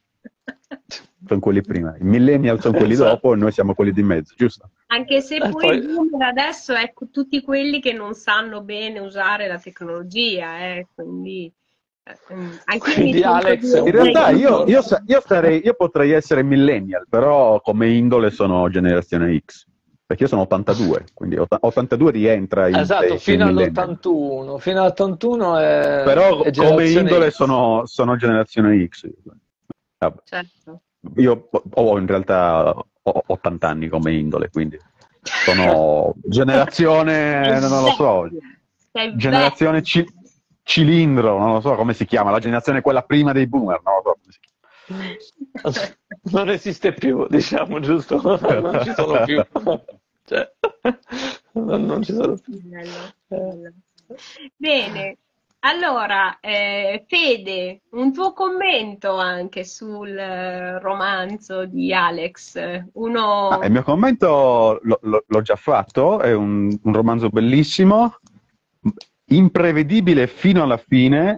quelli prima, i millennial sono quelli Esatto. dopo e noi siamo quelli di mezzo, giusto? Anche se E poi poi- il boomer adesso è tutti quelli che non sanno bene usare la tecnologia, quindi anche io mi Quindi sento Alex è In un realtà boomer. io potrei essere millennial, però come indole sono generazione X, perché io sono 82, quindi 82 rientra in Esatto, sei fino millennial. all'81. Fino all'81 è Però come generazione indole X. sono generazione X. Vabbè. certo. Io ho in realtà 80 anni come indole, quindi sono generazione, non lo so, Sei generazione cilindro, non lo so come si chiama, la generazione quella prima dei boomer, non lo so come si chiama. Non esiste più, diciamo, giusto? Non ci sono più. Cioè, non ci sono più. bello. Bene, allora Fede, un tuo commento anche sul romanzo di Alex. Il mio commento l'ho già fatto, è un romanzo bellissimo, imprevedibile fino alla fine.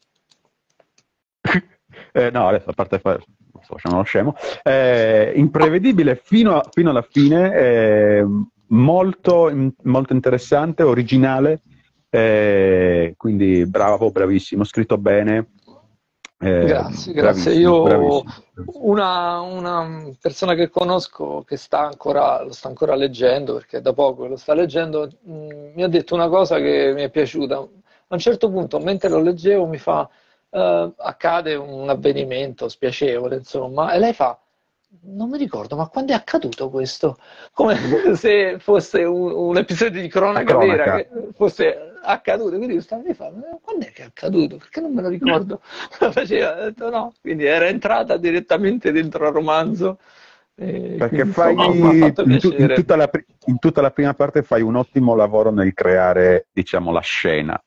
No, adesso a parte fare, sto facendo lo scemo, imprevedibile fino alla fine, molto interessante, originale, quindi bravo, bravissimo, scritto bene. Grazie. Bravissimo, Io bravissimo. una persona che conosco che lo sta ancora leggendo, perché da poco lo sta leggendo, mi ha detto una cosa che mi è piaciuta. A un certo punto, mentre lo leggevo, mi fa accade un avvenimento spiacevole, insomma, e lei fa, non mi ricordo, ma quando è accaduto questo? Come se fosse un episodio di cronaca vera, Cronaca. che fosse accaduto. Quindi io stavo lì e fa, ma quando è che è accaduto? Perché non me lo ricordo? Faceva, ho detto no, quindi era entrata direttamente dentro al romanzo. Perché Quindi, insomma, mi ha fatto piacere. in tutta la prima parte fai un ottimo lavoro nel creare, diciamo, la scena.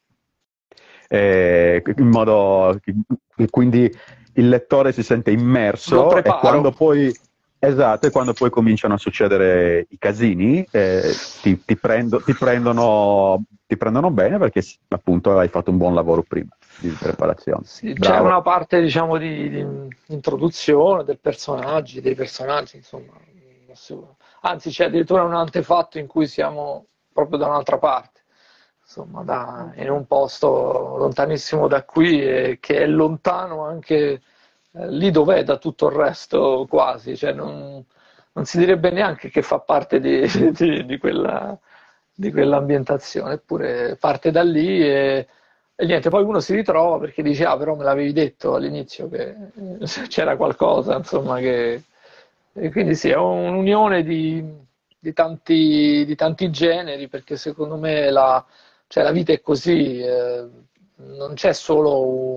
In modo che quindi il lettore si sente Lo immerso e preparo. esatto, e quando poi cominciano a succedere i casini, ti prendono bene, perché appunto hai fatto un buon lavoro prima di preparazione. Sì, c'è Bravo. una parte, diciamo, di introduzione dei personaggi, insomma, anzi c'è addirittura un antefatto in cui siamo proprio da un'altra parte, insomma, in un posto lontanissimo da qui e che è lontano anche lì dov'è da tutto il resto quasi, cioè non si direbbe neanche che fa parte di quell'ambientazione, eppure parte da lì e niente, poi uno si ritrova perché dice, però me l'avevi detto all'inizio che c'era qualcosa, insomma, e quindi sì, è un'unione di tanti generi, perché secondo me la vita è così, non c'è solo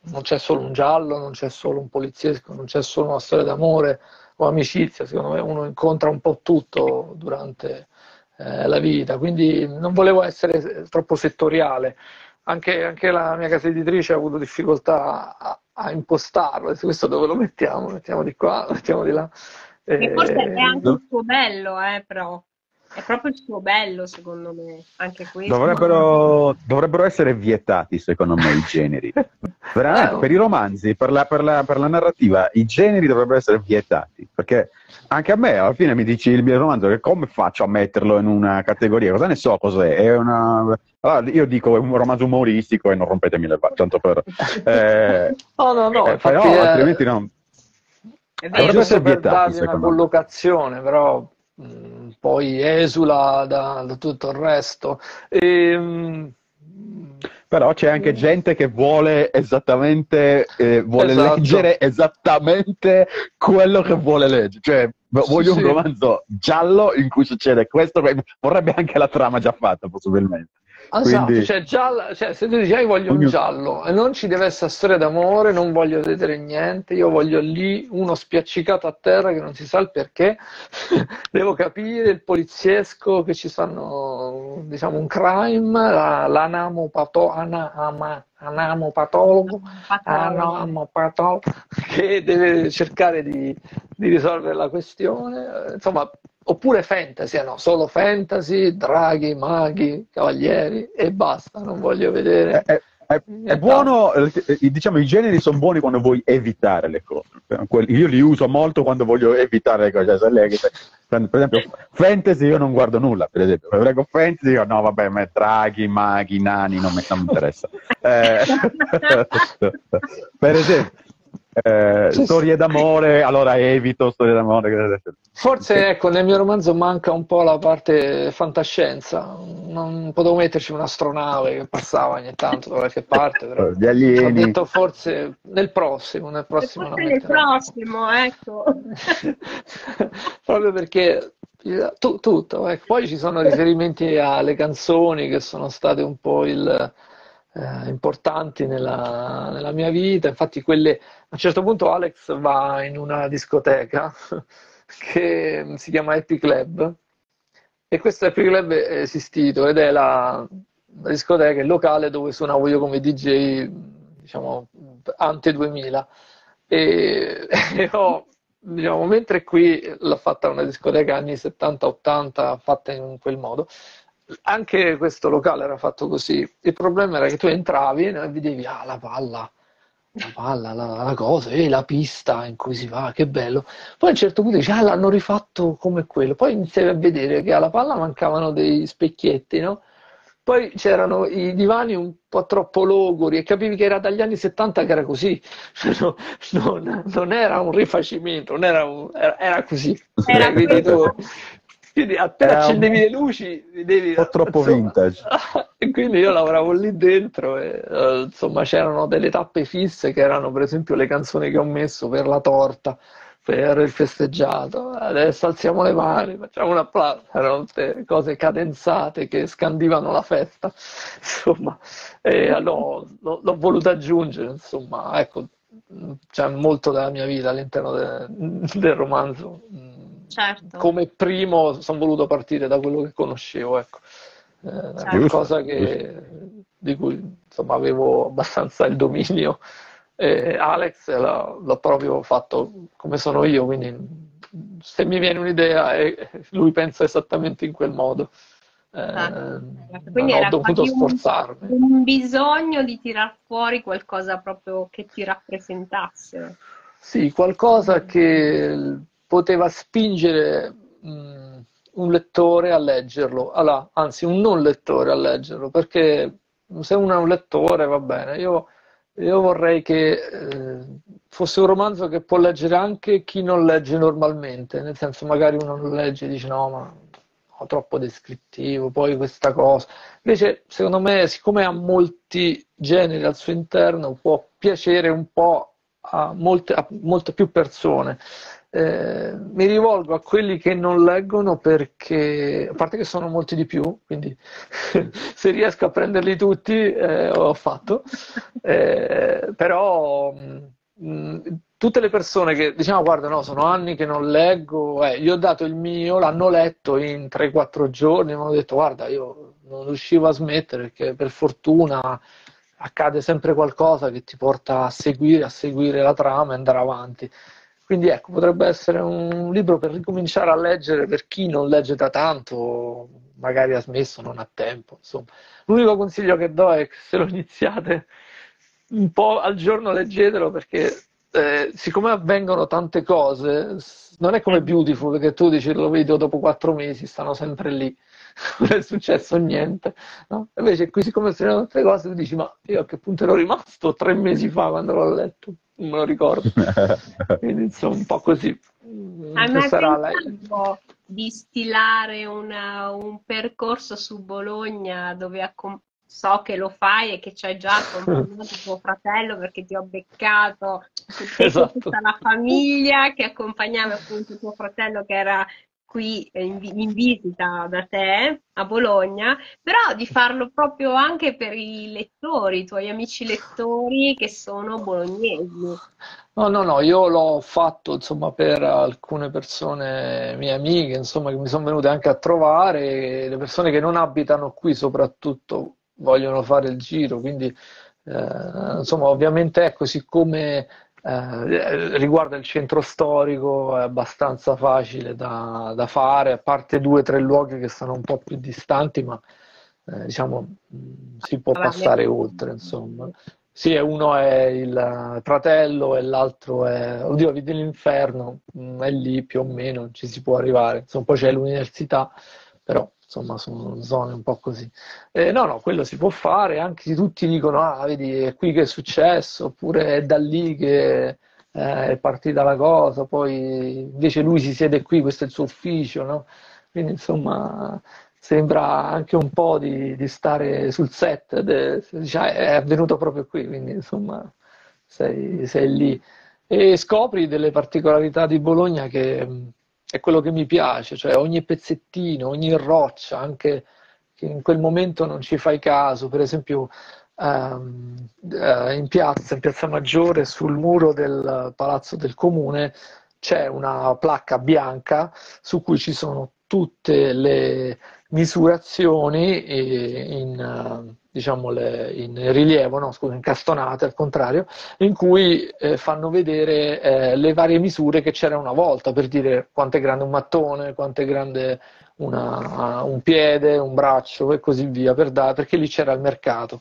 non c'è solo un giallo, non c'è solo un poliziesco, non c'è solo una storia d'amore o amicizia, secondo me uno incontra un po' tutto durante la vita, quindi non volevo essere troppo settoriale. Anche la mia casa editrice ha avuto difficoltà a impostarlo, questo dove lo mettiamo? Mettiamo di qua, mettiamo di là. E forse è anche No. il suo bello, però. È proprio il suo bello, secondo me, anche questo. Dovrebbero essere vietati, secondo me, i generi. Veramente, per i romanzi, per la narrativa, i generi dovrebbero essere vietati. Perché anche a me, alla fine, mi dici il mio romanzo, che come faccio a metterlo in una categoria? Cosa ne so cos'è? Allora, io dico è un romanzo umoristico e non rompetemi le palle, tanto per... No, infatti, però altrimenti no. È Dovrebbe vero. essere per vietati, dargli una secondo me. collocazione, però poi esula da tutto il resto. E, Però c'è anche gente che vuole esattamente, vuole esatto. leggere esattamente quello che vuole leggere. Cioè, voglio Sì. un romanzo giallo in cui succede questo, vorrebbe anche la trama già fatta, possibilmente. Esatto, Quindi, cioè, se tu dici io voglio un ognuno- giallo e non ci deve essere storia d'amore, non voglio vedere niente, io voglio lì uno spiaccicato a terra che non si sa il perché, devo capire il poliziesco che ci fanno, diciamo, un crime, anamopatologo che deve cercare di risolvere la questione, insomma. Oppure fantasy, no, solo fantasy, draghi, maghi, cavalieri e basta, non voglio vedere è nient'altro. buono, diciamo, i generi sono buoni quando vuoi evitare le cose. Io li uso molto quando voglio evitare le cose. Per esempio, fantasy io non guardo nulla, per esempio. Quando leggo fantasy io no, vabbè, ma draghi, maghi, nani, non mi interessa. Per esempio, storie d'amore, allora evito storie d'amore. Forse ecco, nel mio romanzo manca un po' la parte fantascienza, non potevo metterci un'astronave che passava ogni tanto da qualche parte, però Gli ho alieni. detto forse nel prossimo la Forse nel metterò. prossimo, ecco. Proprio perché tutto, ecco. Poi ci sono riferimenti alle canzoni che sono state un po' importanti nella mia vita, infatti quelle, a un certo punto Alex va in una discoteca che si chiama Happy Club e questo Happy Club è esistito ed è la discoteca, il locale dove suonavo io come DJ, diciamo, ante 2000 e, diciamo, mentre qui l'ho fatta una discoteca anni 70-80 fatta in quel modo, anche questo locale era fatto così. Il problema era che tu entravi e vedevi la palla, la cosa, la pista in cui si va, che bello. Poi a un certo punto dici, l'hanno rifatto come quello. Poi iniziavi a vedere che alla palla mancavano dei specchietti, no? Poi c'erano i divani un po' troppo logori e capivi che era dagli anni 70 che era così. Non era un rifacimento, era così. Era Quindi quello. quindi appena Era accendevi le luci, vedevi, un po' troppo insomma, vintage. e quindi io lavoravo lì dentro e insomma c'erano delle tappe fisse che erano per esempio le canzoni che ho messo per la torta, per il festeggiato. Adesso alziamo le mani, facciamo un applauso. Erano tutte cose cadenzate che scandivano la festa. Insomma, e l'ho voluto aggiungere, insomma, ecco, c'è molto della mia vita all'interno del romanzo. Certo. Come primo sono voluto partire da quello che conoscevo, ecco. Qualcosa di cui insomma, avevo abbastanza il dominio. Alex l'ho proprio fatto come sono io, quindi se mi viene un'idea lui pensa esattamente in quel modo. Quindi Non ho era dovuto quasi sforzarmi. un bisogno di tirar fuori qualcosa proprio che ti rappresentasse. Sì, qualcosa che poteva spingere un lettore a leggerlo, anzi un non lettore a leggerlo, perché se uno è un lettore va bene, io vorrei che fosse un romanzo che può leggere anche chi non legge normalmente, nel senso magari uno non legge e dice no, ma ho troppo descrittivo, poi questa cosa. Invece, secondo me, siccome ha molti generi al suo interno, può piacere un po' a molte più persone. mi rivolgo a quelli che non leggono perché, a parte che sono molti di più, quindi se riesco a prenderli tutti ho fatto, però tutte le persone che diciamo guarda no, sono anni che non leggo, gli ho dato il mio, l'hanno letto in 3-4 giorni, mi hanno detto guarda io non riuscivo a smettere perché per fortuna accade sempre qualcosa che ti porta a seguire la trama e andare avanti. Quindi ecco, potrebbe essere un libro per ricominciare a leggere per chi non legge da tanto, magari ha smesso, non ha tempo. Insomma. L'unico consiglio che do è che se lo iniziate un po' al giorno leggetelo perché siccome avvengono tante cose, non è come Beautiful che tu dici lo vedo dopo 4 mesi, stanno sempre lì, non è successo niente. No? Invece qui siccome sono altre cose tu dici ma io a che punto ero rimasto 3 mesi fa quando l'ho letto? Non me lo ricordo. Quindi insomma un po' così. Hai mai Sarà pensato di stilare un percorso su Bologna dove so che lo fai e che c'hai già accompagnato tuo fratello perché ti ho beccato su Esatto. tutta la famiglia che accompagnava appunto tuo fratello che era qui in visita da te a Bologna, però di farlo proprio anche per i lettori, i tuoi amici lettori che sono bolognesi. No, io l'ho fatto insomma per alcune persone, mie amiche, insomma, che mi sono venute anche a trovare, le persone che non abitano qui soprattutto vogliono fare il giro, quindi insomma, ovviamente ecco, siccome riguarda il centro storico è abbastanza facile da fare, a parte 2 o 3 luoghi che sono un po' più distanti, ma diciamo si può passare oltre, insomma. Sì, uno è il fratello e l'altro è, oddio, Vite dell'Inferno, è lì più o meno, ci si può arrivare. Insomma, poi c'è l'università, però insomma sono zone un po' così. No, quello si può fare, anche se tutti dicono, ah, vedi, è qui che è successo, oppure è da lì che è partita la cosa, poi invece lui si siede qui, questo è il suo ufficio, no? Quindi insomma sembra anche un po' di stare sul set, è avvenuto proprio qui, quindi insomma sei lì. E scopri delle particolarità di Bologna che è quello che mi piace, cioè ogni pezzettino, ogni roccia, anche che in quel momento non ci fai caso, per esempio in Piazza Maggiore, sul muro del Palazzo del Comune, c'è una placca bianca su cui ci sono tutte le misurazioni diciamo in rilievo, no, scusa, incastonate al contrario, in cui fanno vedere le varie misure che c'era una volta, per dire quanto è grande un mattone, quanto è grande un piede, un braccio e così via, perché lì c'era il mercato.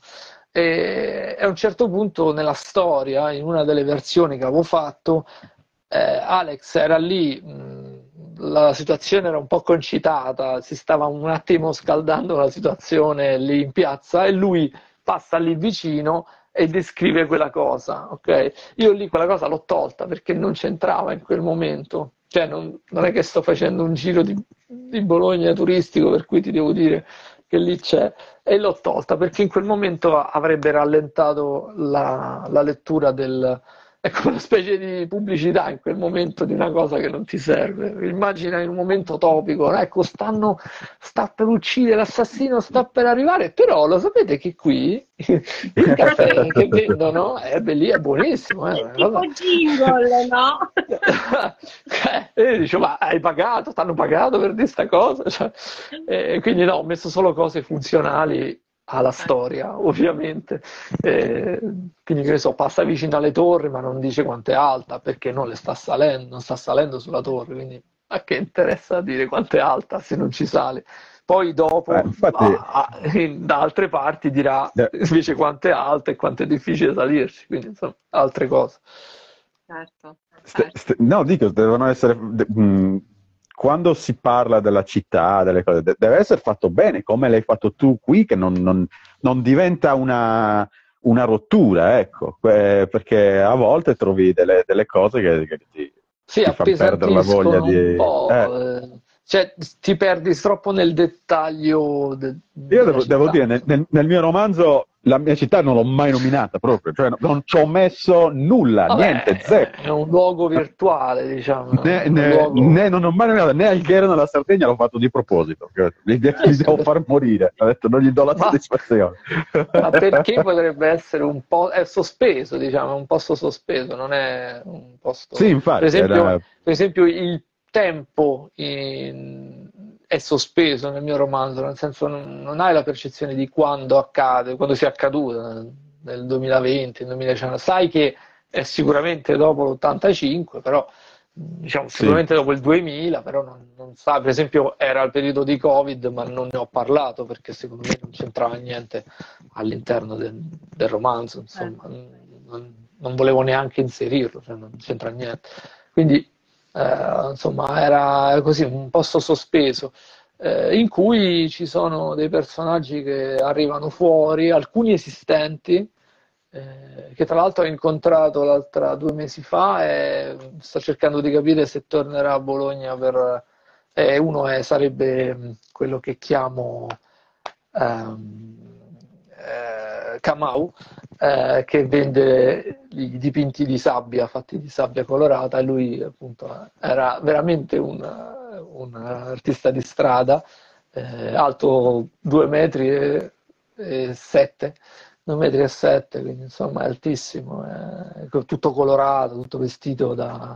E a un certo punto nella storia, in una delle versioni che avevo fatto, Alex era lì, la situazione era un po' concitata, si stava un attimo scaldando la situazione lì in piazza e lui passa lì vicino e descrive quella cosa, ok? Io lì quella cosa l'ho tolta perché non c'entrava in quel momento, cioè non è che sto facendo un giro di Bologna turistico per cui ti devo dire che lì c'è, e l'ho tolta perché in quel momento avrebbe rallentato la lettura ecco, una specie di pubblicità in quel momento di una cosa che non ti serve. Immagina in un momento topico, ecco, sta per uccidere l'assassino, sta per arrivare, però lo sapete che qui il caffè che vendono, lì è buonissimo. Tipo jingle, no? E dice, ma hai pagato? T'hanno pagato per dire sta cosa? Cioè, quindi no, ho messo solo cose funzionali alla storia, ovviamente. Quindi che ne so, passa vicino alle torri, ma non dice quanto è alta, perché non sta salendo sulla torre, quindi a che interessa dire quanto è alta se non ci sale? Poi dopo, infatti, da altre parti dirà invece quanto è alta e quanto è difficile salirci, quindi insomma, altre cose. Certo. No, dico, devono essere... quando si parla della città, delle cose, deve essere fatto bene, come l'hai fatto tu qui, che non diventa una rottura, ecco, perché a volte trovi delle cose che ti fanno perdere la voglia appesantiscono un di... po'. cioè, ti perdi troppo nel dettaglio Io della devo città. dire, nel mio romanzo la mia città non l'ho mai nominata proprio, cioè non ci ho messo nulla, niente, zero. Vabbè, è un luogo virtuale, diciamo, un luogo... Non ho mai nominato né Alghero né la Sardegna, l'ho fatto di proposito, li devo far morire, ho detto non gli do la Ma, soddisfazione. ma perché potrebbe essere un po'... è sospeso, diciamo, è un posto sospeso, non è un Sì, posto... infatti, Per esempio il tempo è sospeso nel mio romanzo, nel senso non hai la percezione di quando accade, quando sia accaduto, nel 2020, nel 2019. Sai che è sicuramente dopo l'85, però diciamo sì, sicuramente dopo il 2000, però non sa, per esempio era il periodo di Covid, ma non ne ho parlato perché secondo me non c'entrava niente all'interno del romanzo, insomma, non volevo neanche inserirlo, cioè non c'entra niente. Quindi insomma era così un posto sospeso. In cui ci sono dei personaggi che arrivano fuori, alcuni esistenti, che tra l'altro ho incontrato 2 mesi fa e sto cercando di capire se tornerà a Bologna per... uno sarebbe quello che chiamo Kamau, che vende i dipinti di sabbia, fatti di sabbia colorata, e lui appunto era veramente un artista di strada, alto 2 metri e 7, 2 metri e 7, quindi insomma è altissimo, tutto colorato, tutto vestito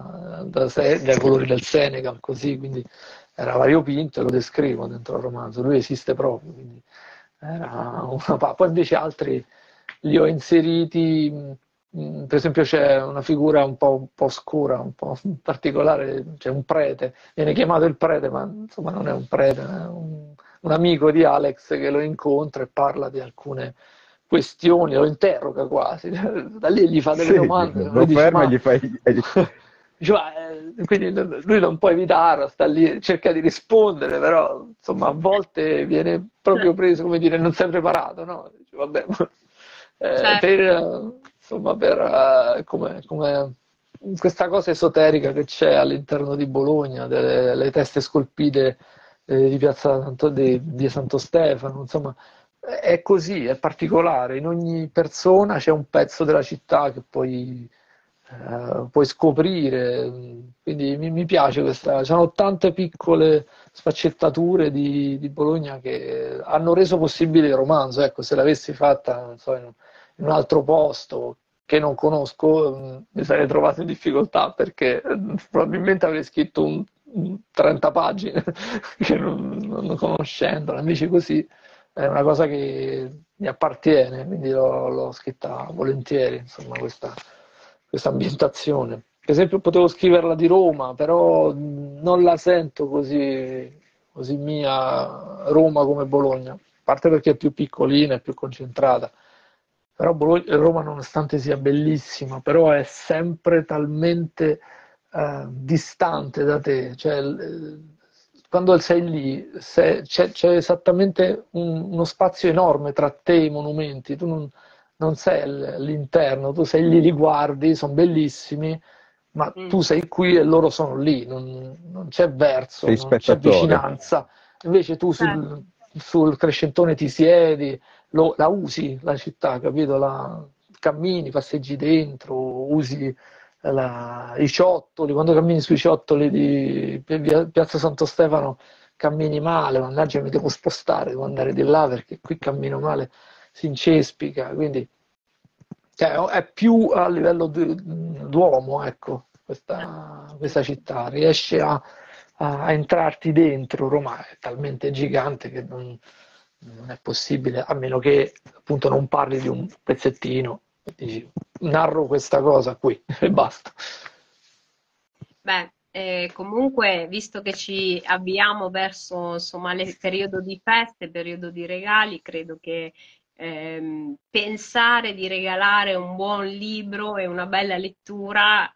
dai colori del Senegal, così, quindi era variopinto e lo descrivo dentro il romanzo, lui esiste proprio, quindi era poi invece altri li ho inseriti, per esempio c'è una figura un po' oscura, un po' particolare, c'è un prete, viene chiamato il prete, ma insomma non è un prete, è un amico di Alex che lo incontra e parla di alcune questioni, lo interroga quasi, da lì gli fa delle sì, domande, lui lo dice ferma e ma... gli fai... Dice, quindi lui non può evitarlo, sta lì, cerca di rispondere, però insomma a volte viene proprio preso, come dire, non sei preparato, no? Dice, vabbè, Certo. insomma, come questa cosa esoterica che c'è all'interno di Bologna, delle teste scolpite di Piazza di Santo Stefano, insomma, è così, è particolare, in ogni persona c'è un pezzo della città che puoi scoprire, quindi mi piace questa, ci sono tante piccole sfaccettature di Bologna che hanno reso possibile il romanzo, ecco, se l'avessi fatta, non so, in un altro posto che non conosco, mi sarei trovato in difficoltà perché probabilmente avrei scritto un 30 pagine che non conoscendola, invece così è una cosa che mi appartiene, quindi l'ho scritta volentieri, insomma, questa ambientazione. Per esempio potevo scriverla di Roma, però non la sento così mia Roma come Bologna, a parte perché è più piccolina, è più concentrata. Però Roma, nonostante sia bellissima, però è sempre talmente distante da te. Cioè, quando sei lì, c'è esattamente uno spazio enorme tra te e i monumenti. Tu non sei all'interno, tu sei lì, li guardi, sono bellissimi, ma Mm. tu sei qui e loro sono lì, non c'è verso, Sei non c'è spettatore. vicinanza. Invece tu Certo. sul crescentone ti siedi, la usi la città, capito? Cammini, passeggi dentro, usi i ciottoli, quando cammini sui ciottoli di Piazza Santo Stefano cammini male, mannaggia mi devo spostare, devo andare di là perché qui cammino male, si incespica, quindi cioè, è più a livello d'uomo, ecco, questa città, riesce a entrarti dentro. Roma è talmente gigante che non è possibile, a meno che appunto non parli di un pezzettino, dici, narro questa cosa qui e basta. Beh, comunque, visto che ci avviamo verso, insomma, il periodo di feste, periodo di regali, credo che pensare di regalare un buon libro e una bella lettura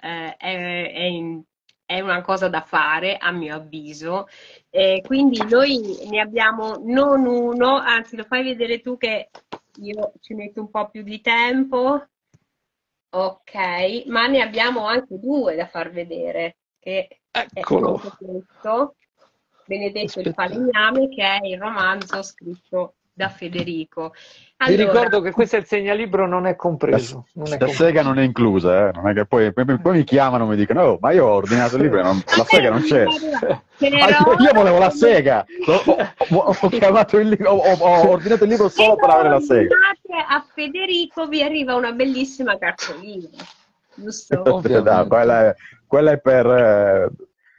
è una cosa da fare, a mio avviso. Quindi noi ne abbiamo non uno, anzi lo fai vedere tu che io ci metto un po' più di tempo. Ok, ma ne abbiamo anche due da far vedere, che è Eccolo. anche questo. Benedetto il Aspetta. falegname, che è il romanzo scritto da Federico. Vi Allora, ricordo che questo è il segnalibro, non è compreso. Non è La sega non è inclusa, non è che poi mi chiamano e mi dicono, oh, ma io ho ordinato il libro e la sega non c'è. però Io volevo la sega, ho chiamato il libro, ho ordinato il libro solo per avere la sega. A Federico vi arriva una bellissima cartolina, giusto? No, quella è per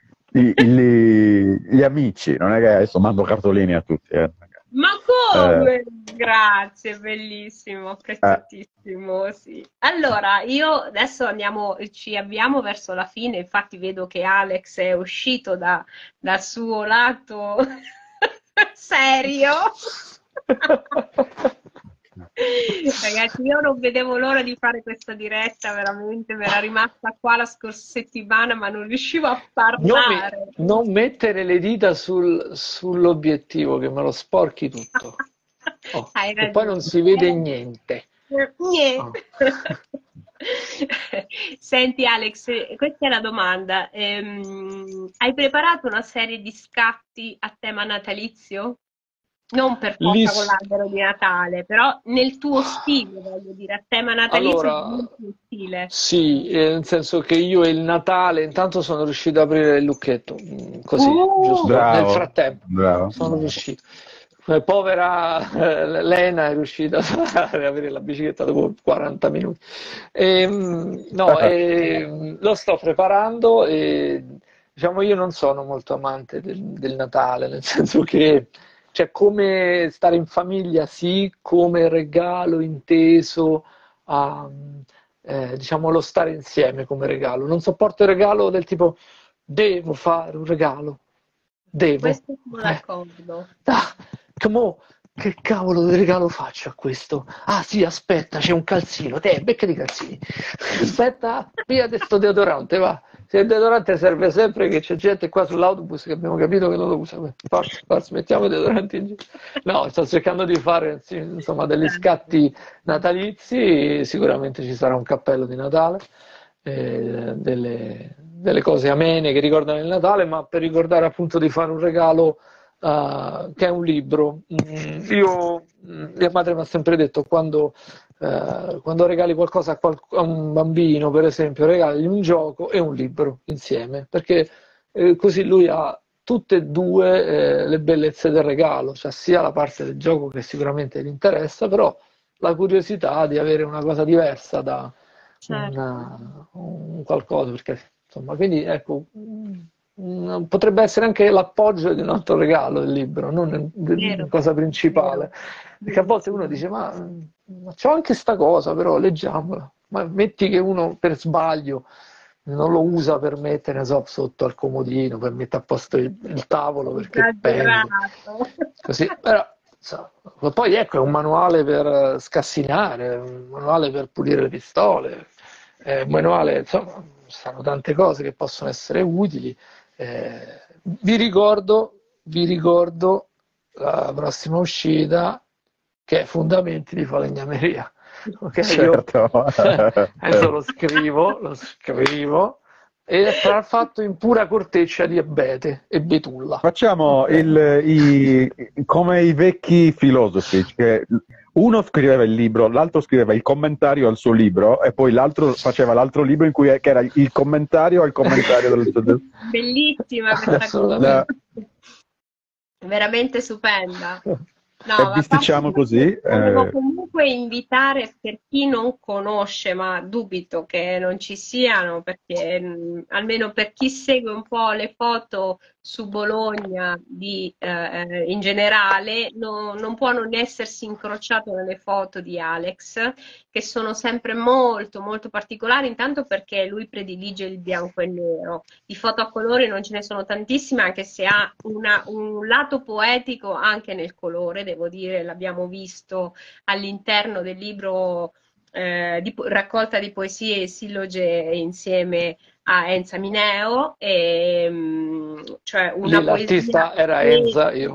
gli amici, non è che adesso mando cartoline a tutti. Ma come? Grazie, bellissimo, apprezzatissimo, sì. Allora, io adesso ci avviamo verso la fine, infatti vedo che Alex è uscito dal suo lato serio. Ragazzi, io non vedevo l'ora di fare questa diretta, veramente, mi era rimasta qua la scorsa settimana, ma non riuscivo a parlare. Non mettere le dita sull'obiettivo, che me lo sporchi tutto. E poi non si vede niente. Niente. Senti Alex, questa è la domanda. Hai preparato una serie di scatti a tema natalizio? Non per forza con l'albero di Natale, però nel tuo stile, voglio dire, a tema natalizio, allora, nel tuo stile. Sì, nel senso che io il Natale intanto sono riuscito ad aprire il lucchetto, così, giusto, bravo, nel frattempo bravo. sono riuscito. Povera Lena è riuscita ad avere la bicicletta dopo 40 minuti. Lo sto preparando e diciamo io non sono molto amante del Natale, nel senso che cioè, come stare in famiglia, sì, come regalo inteso a, diciamo, lo stare insieme come regalo. Non sopporto il regalo del tipo, devo fare un regalo, devo. Questo sono d'accordo. Che cavolo di regalo faccio a questo? Ah sì, aspetta, c'è un calzino, te, becca di calzini. Aspetta, via questo deodorante, va. Se il deodorante serve sempre, che c'è gente qua sull'autobus che abbiamo capito che non lo usa. Forza, mettiamo i deodoranti in giro. No, sto cercando di fare insomma degli scatti natalizi, sicuramente ci sarà un cappello di Natale, delle cose amene che ricordano il Natale, ma per ricordare appunto di fare un regalo che è un libro. Mia madre mi ha sempre detto quando regali qualcosa a un bambino, per esempio, regali un gioco e un libro insieme, perché così lui ha tutte e due le bellezze del regalo, cioè sia la parte del gioco che sicuramente gli interessa, però la curiosità di avere una cosa diversa da un qualcosa, perché insomma, quindi ecco, potrebbe essere anche l'appoggio di un altro regalo del libro, non una cosa principale. Perché a volte uno dice, ma c'ho anche sta cosa, però leggiamola. Ma metti che uno per sbaglio non lo usa per mettere sotto al comodino, per mettere a posto il tavolo, perché pende. Così, però, poi ecco, è un manuale per scassinare, un manuale per pulire le pistole, un manuale, insomma, ci sono tante cose che possono essere utili. Vi ricordo la prossima uscita che è Fondamenti di falegnameria. Okay? Certo. Adesso lo scrivo e sarà fatto in pura corteccia di abete e betulla. Facciamo come i vecchi filosofi, che uno scriveva il libro, l'altro scriveva il commentario al suo libro e poi l'altro faceva l'altro libro in cui che era il commentario al commentario del... Bellissima questa cosa. Veramente stupenda. No, bisticciamo così. Volevo comunque invitare, per chi non conosce, ma dubito che non ci siano, perché almeno per chi segue un po' le foto su Bologna in generale, non può non essersi incrociato nelle foto di Alex, che sono sempre molto molto particolari, intanto perché lui predilige il bianco e nero. Di foto a colore non ce ne sono tantissime, anche se ha un lato poetico anche nel colore, devo dire, l'abbiamo visto all'interno del libro di raccolta di poesie e silloge insieme a Enza Mineo, cioè una l'artista poesia era Enza, io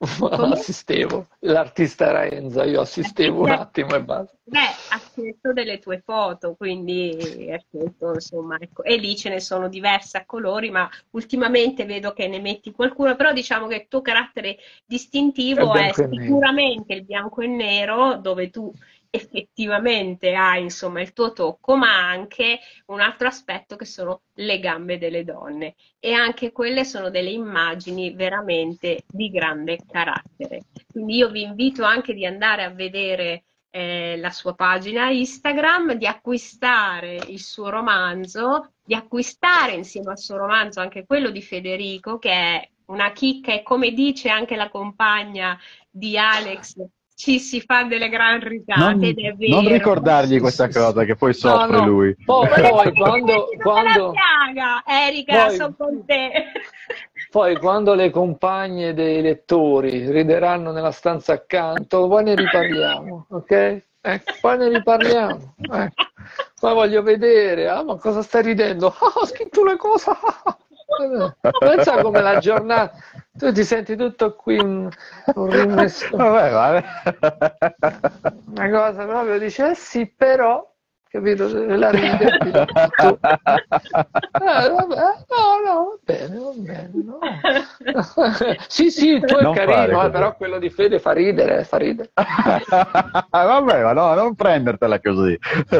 Assistevo, l'artista era Enza, io assistevo un attimo e basta. Beh, ha scelto delle tue foto, quindi ha scelto, insomma, ecco. E lì ce ne sono diverse a colori, ma ultimamente vedo che ne metti qualcuno, però diciamo che il tuo carattere distintivo è Bianco e nero. sicuramente il bianco e nero, dove tu effettivamente hai, insomma, il tuo tocco, ma anche un altro aspetto che sono le gambe delle donne. E anche quelle sono delle immagini veramente di grande carattere. Quindi io vi invito anche di andare a vedere la sua pagina Instagram, di acquistare il suo romanzo, di acquistare insieme al suo romanzo anche quello di Federico, che è una chicca e come dice anche la compagna di Alex, ci si fa delle gran risate ed è vero. Non ricordargli questa cosa che poi soffre no. lui. Poi quando la piaga, Erika, poi- sono con te. Poi quando le compagne dei lettori rideranno nella stanza accanto, poi ne riparliamo, ok? Ecco, poi ne riparliamo. Ecco. Poi voglio vedere, ma cosa stai ridendo? Ah, ho scritto le cose. Pensa come la giornata, tu ti senti tutto qui un rimesso. Vabbè. Una cosa proprio dice, sì, però, capito? La ride. Tu. Vabbè, no, va bene, no. Sì, tu è Non fare carino, così. però quello di Fede fa ridere. Vabbè, ma no, non prendertela così.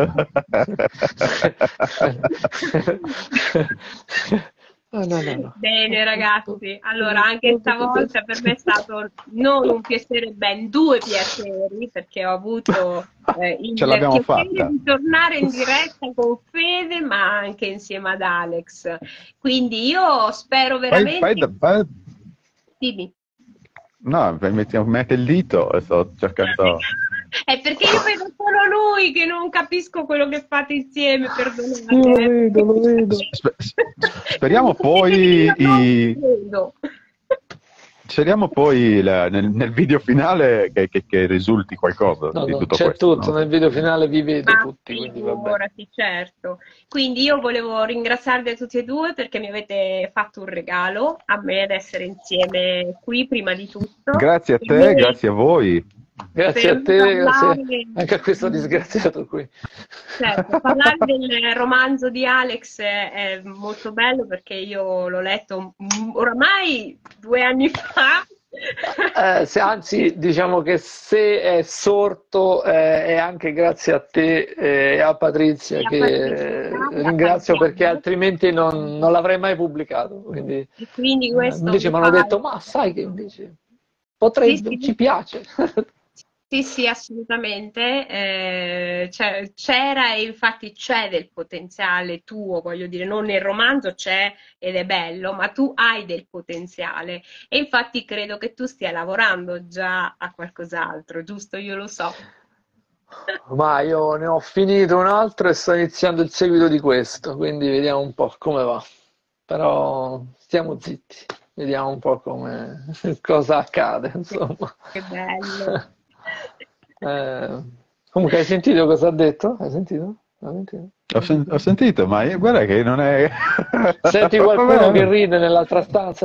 No. Bene ragazzi, allora anche stavolta per me è stato non un piacere, ben due piaceri, perché ho avuto il Ce l'abbiamo piacere fatta. di tornare in diretta con Fede, ma anche insieme ad Alex. Quindi io spero veramente... Dimmi. No, mette il dito e sto cercando... È perché io vedo solo lui che non capisco quello che fate insieme, perdonate. Lo vedo. Speriamo poi Vedo. speriamo poi nel video finale che risulti qualcosa di tutto c'è questo. tutto, No? nel video finale vi vedo Ma tutti, quindi va bene. figurati, certo. Quindi io volevo ringraziarvi a tutti e due perché mi avete fatto un regalo a me ad essere insieme qui prima di tutto. Grazie a E te, noi grazie a voi. Grazie a per te, parlare- anche a questo disgraziato qui. Certo, parlare del romanzo di Alex è molto bello perché io l'ho letto oramai 2 anni fa. Anzi, diciamo che se è sorto è anche grazie a te e a Patrizia, E a che Patrizia, ringrazio la perché altrimenti non l'avrei mai pubblicato. Quindi, E quindi questo invece mi mi hanno fa- detto, ma sai che invece potrebbe, Sì. ci piace. Sì, assolutamente. C'era e infatti c'è del potenziale tuo, voglio dire, non nel romanzo c'è ed è bello, ma tu hai del potenziale e infatti credo che tu stia lavorando già a qualcos'altro, giusto? Io lo so. Ma io ne ho finito un altro e sto iniziando il seguito di questo, quindi vediamo un po' come va. Però stiamo zitti, vediamo un po' cosa accade, insomma. Che bello. Comunque hai sentito cosa ha detto? Hai sentito? Ho sentito, ma guarda che non è... Senti qualcuno Vabbè. che ride nell'altra stanza?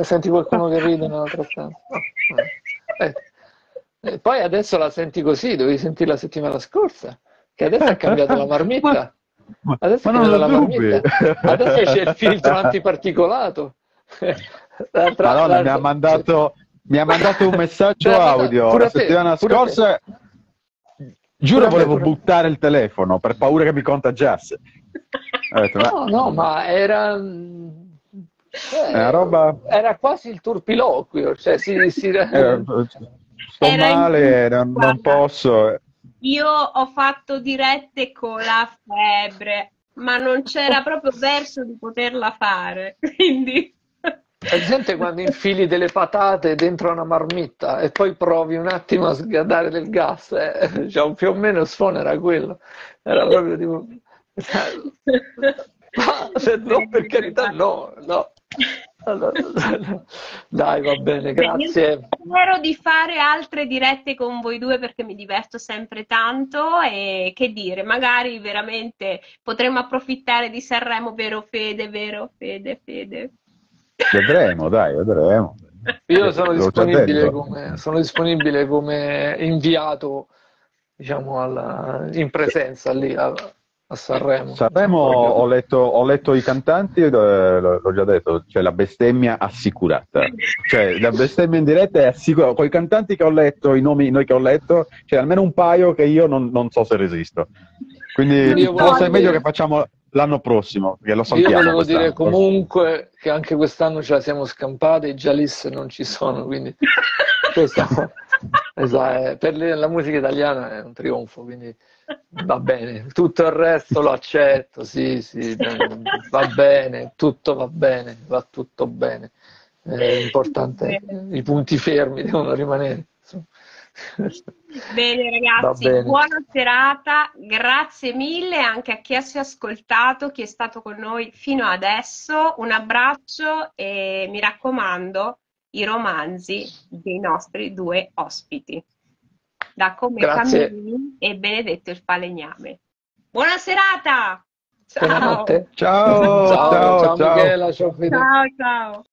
Poi adesso la senti così, dovevi sentirla la settimana scorsa, che adesso ha cambiato la marmitta. Adesso Ma ha non cambiato lo la dubbi. marmitta. Adesso c'è il filtro antiparticolato. Madonna, mi ha mandato un messaggio audio pure la te, settimana pure te. scorsa. Giuro Pure me, volevo pure me. buttare il telefono per paura che mi contagiasse. Ho detto, ma No, ma era una roba... era quasi il turpiloquio, cioè sto Era male, non guarda. posso. Io ho fatto dirette con la febbre, ma non c'era proprio verso di poterla fare, quindi... È gente quando infili delle patate dentro una marmitta e poi provi un attimo a sgadare del gas, cioè, più o meno il suono era quello, era proprio tipo... No, per carità, no. Allora, dai, va bene, grazie. Io spero di fare altre dirette con voi due perché mi diverto sempre tanto e che dire, magari veramente potremmo approfittare di Sanremo, vero Fede, vero Fede? Vedremo, dai, vedremo. Io sono L'ho già disponibile detto. sono disponibile come inviato, diciamo, in presenza lì a Sanremo. Sanremo ho letto i cantanti, l'ho già detto, cioè la bestemmia assicurata. Cioè la bestemmia in diretta è assicurata. Con i cantanti che ho letto, i nomi noi che ho letto, c'è almeno un paio che io non so se resisto. Quindi Io forse è volevo meglio che dire, facciamo l'anno prossimo, perché lo io saltiamo volevo dire quest'anno. comunque che anche quest'anno ce la siamo scampata, i Jalis non ci sono, quindi questo per la musica italiana è un trionfo, quindi va bene. Tutto il resto lo accetto, sì, sì, va bene, tutto va bene, va tutto bene. L'importante, Bene. i punti fermi devono rimanere. Bene Va ragazzi, bene. buona serata, grazie mille anche a chi si è ascoltato, chi è stato con noi fino adesso, un abbraccio e mi raccomando i romanzi dei nostri due ospiti, da Come Grazie. Cammini e Benedetto il Falegname. Buona serata! Ciao! Buonanotte. Ciao, Ciao, ciao, ciao ciao. Michela, ciao Fede. Ciao, ciao!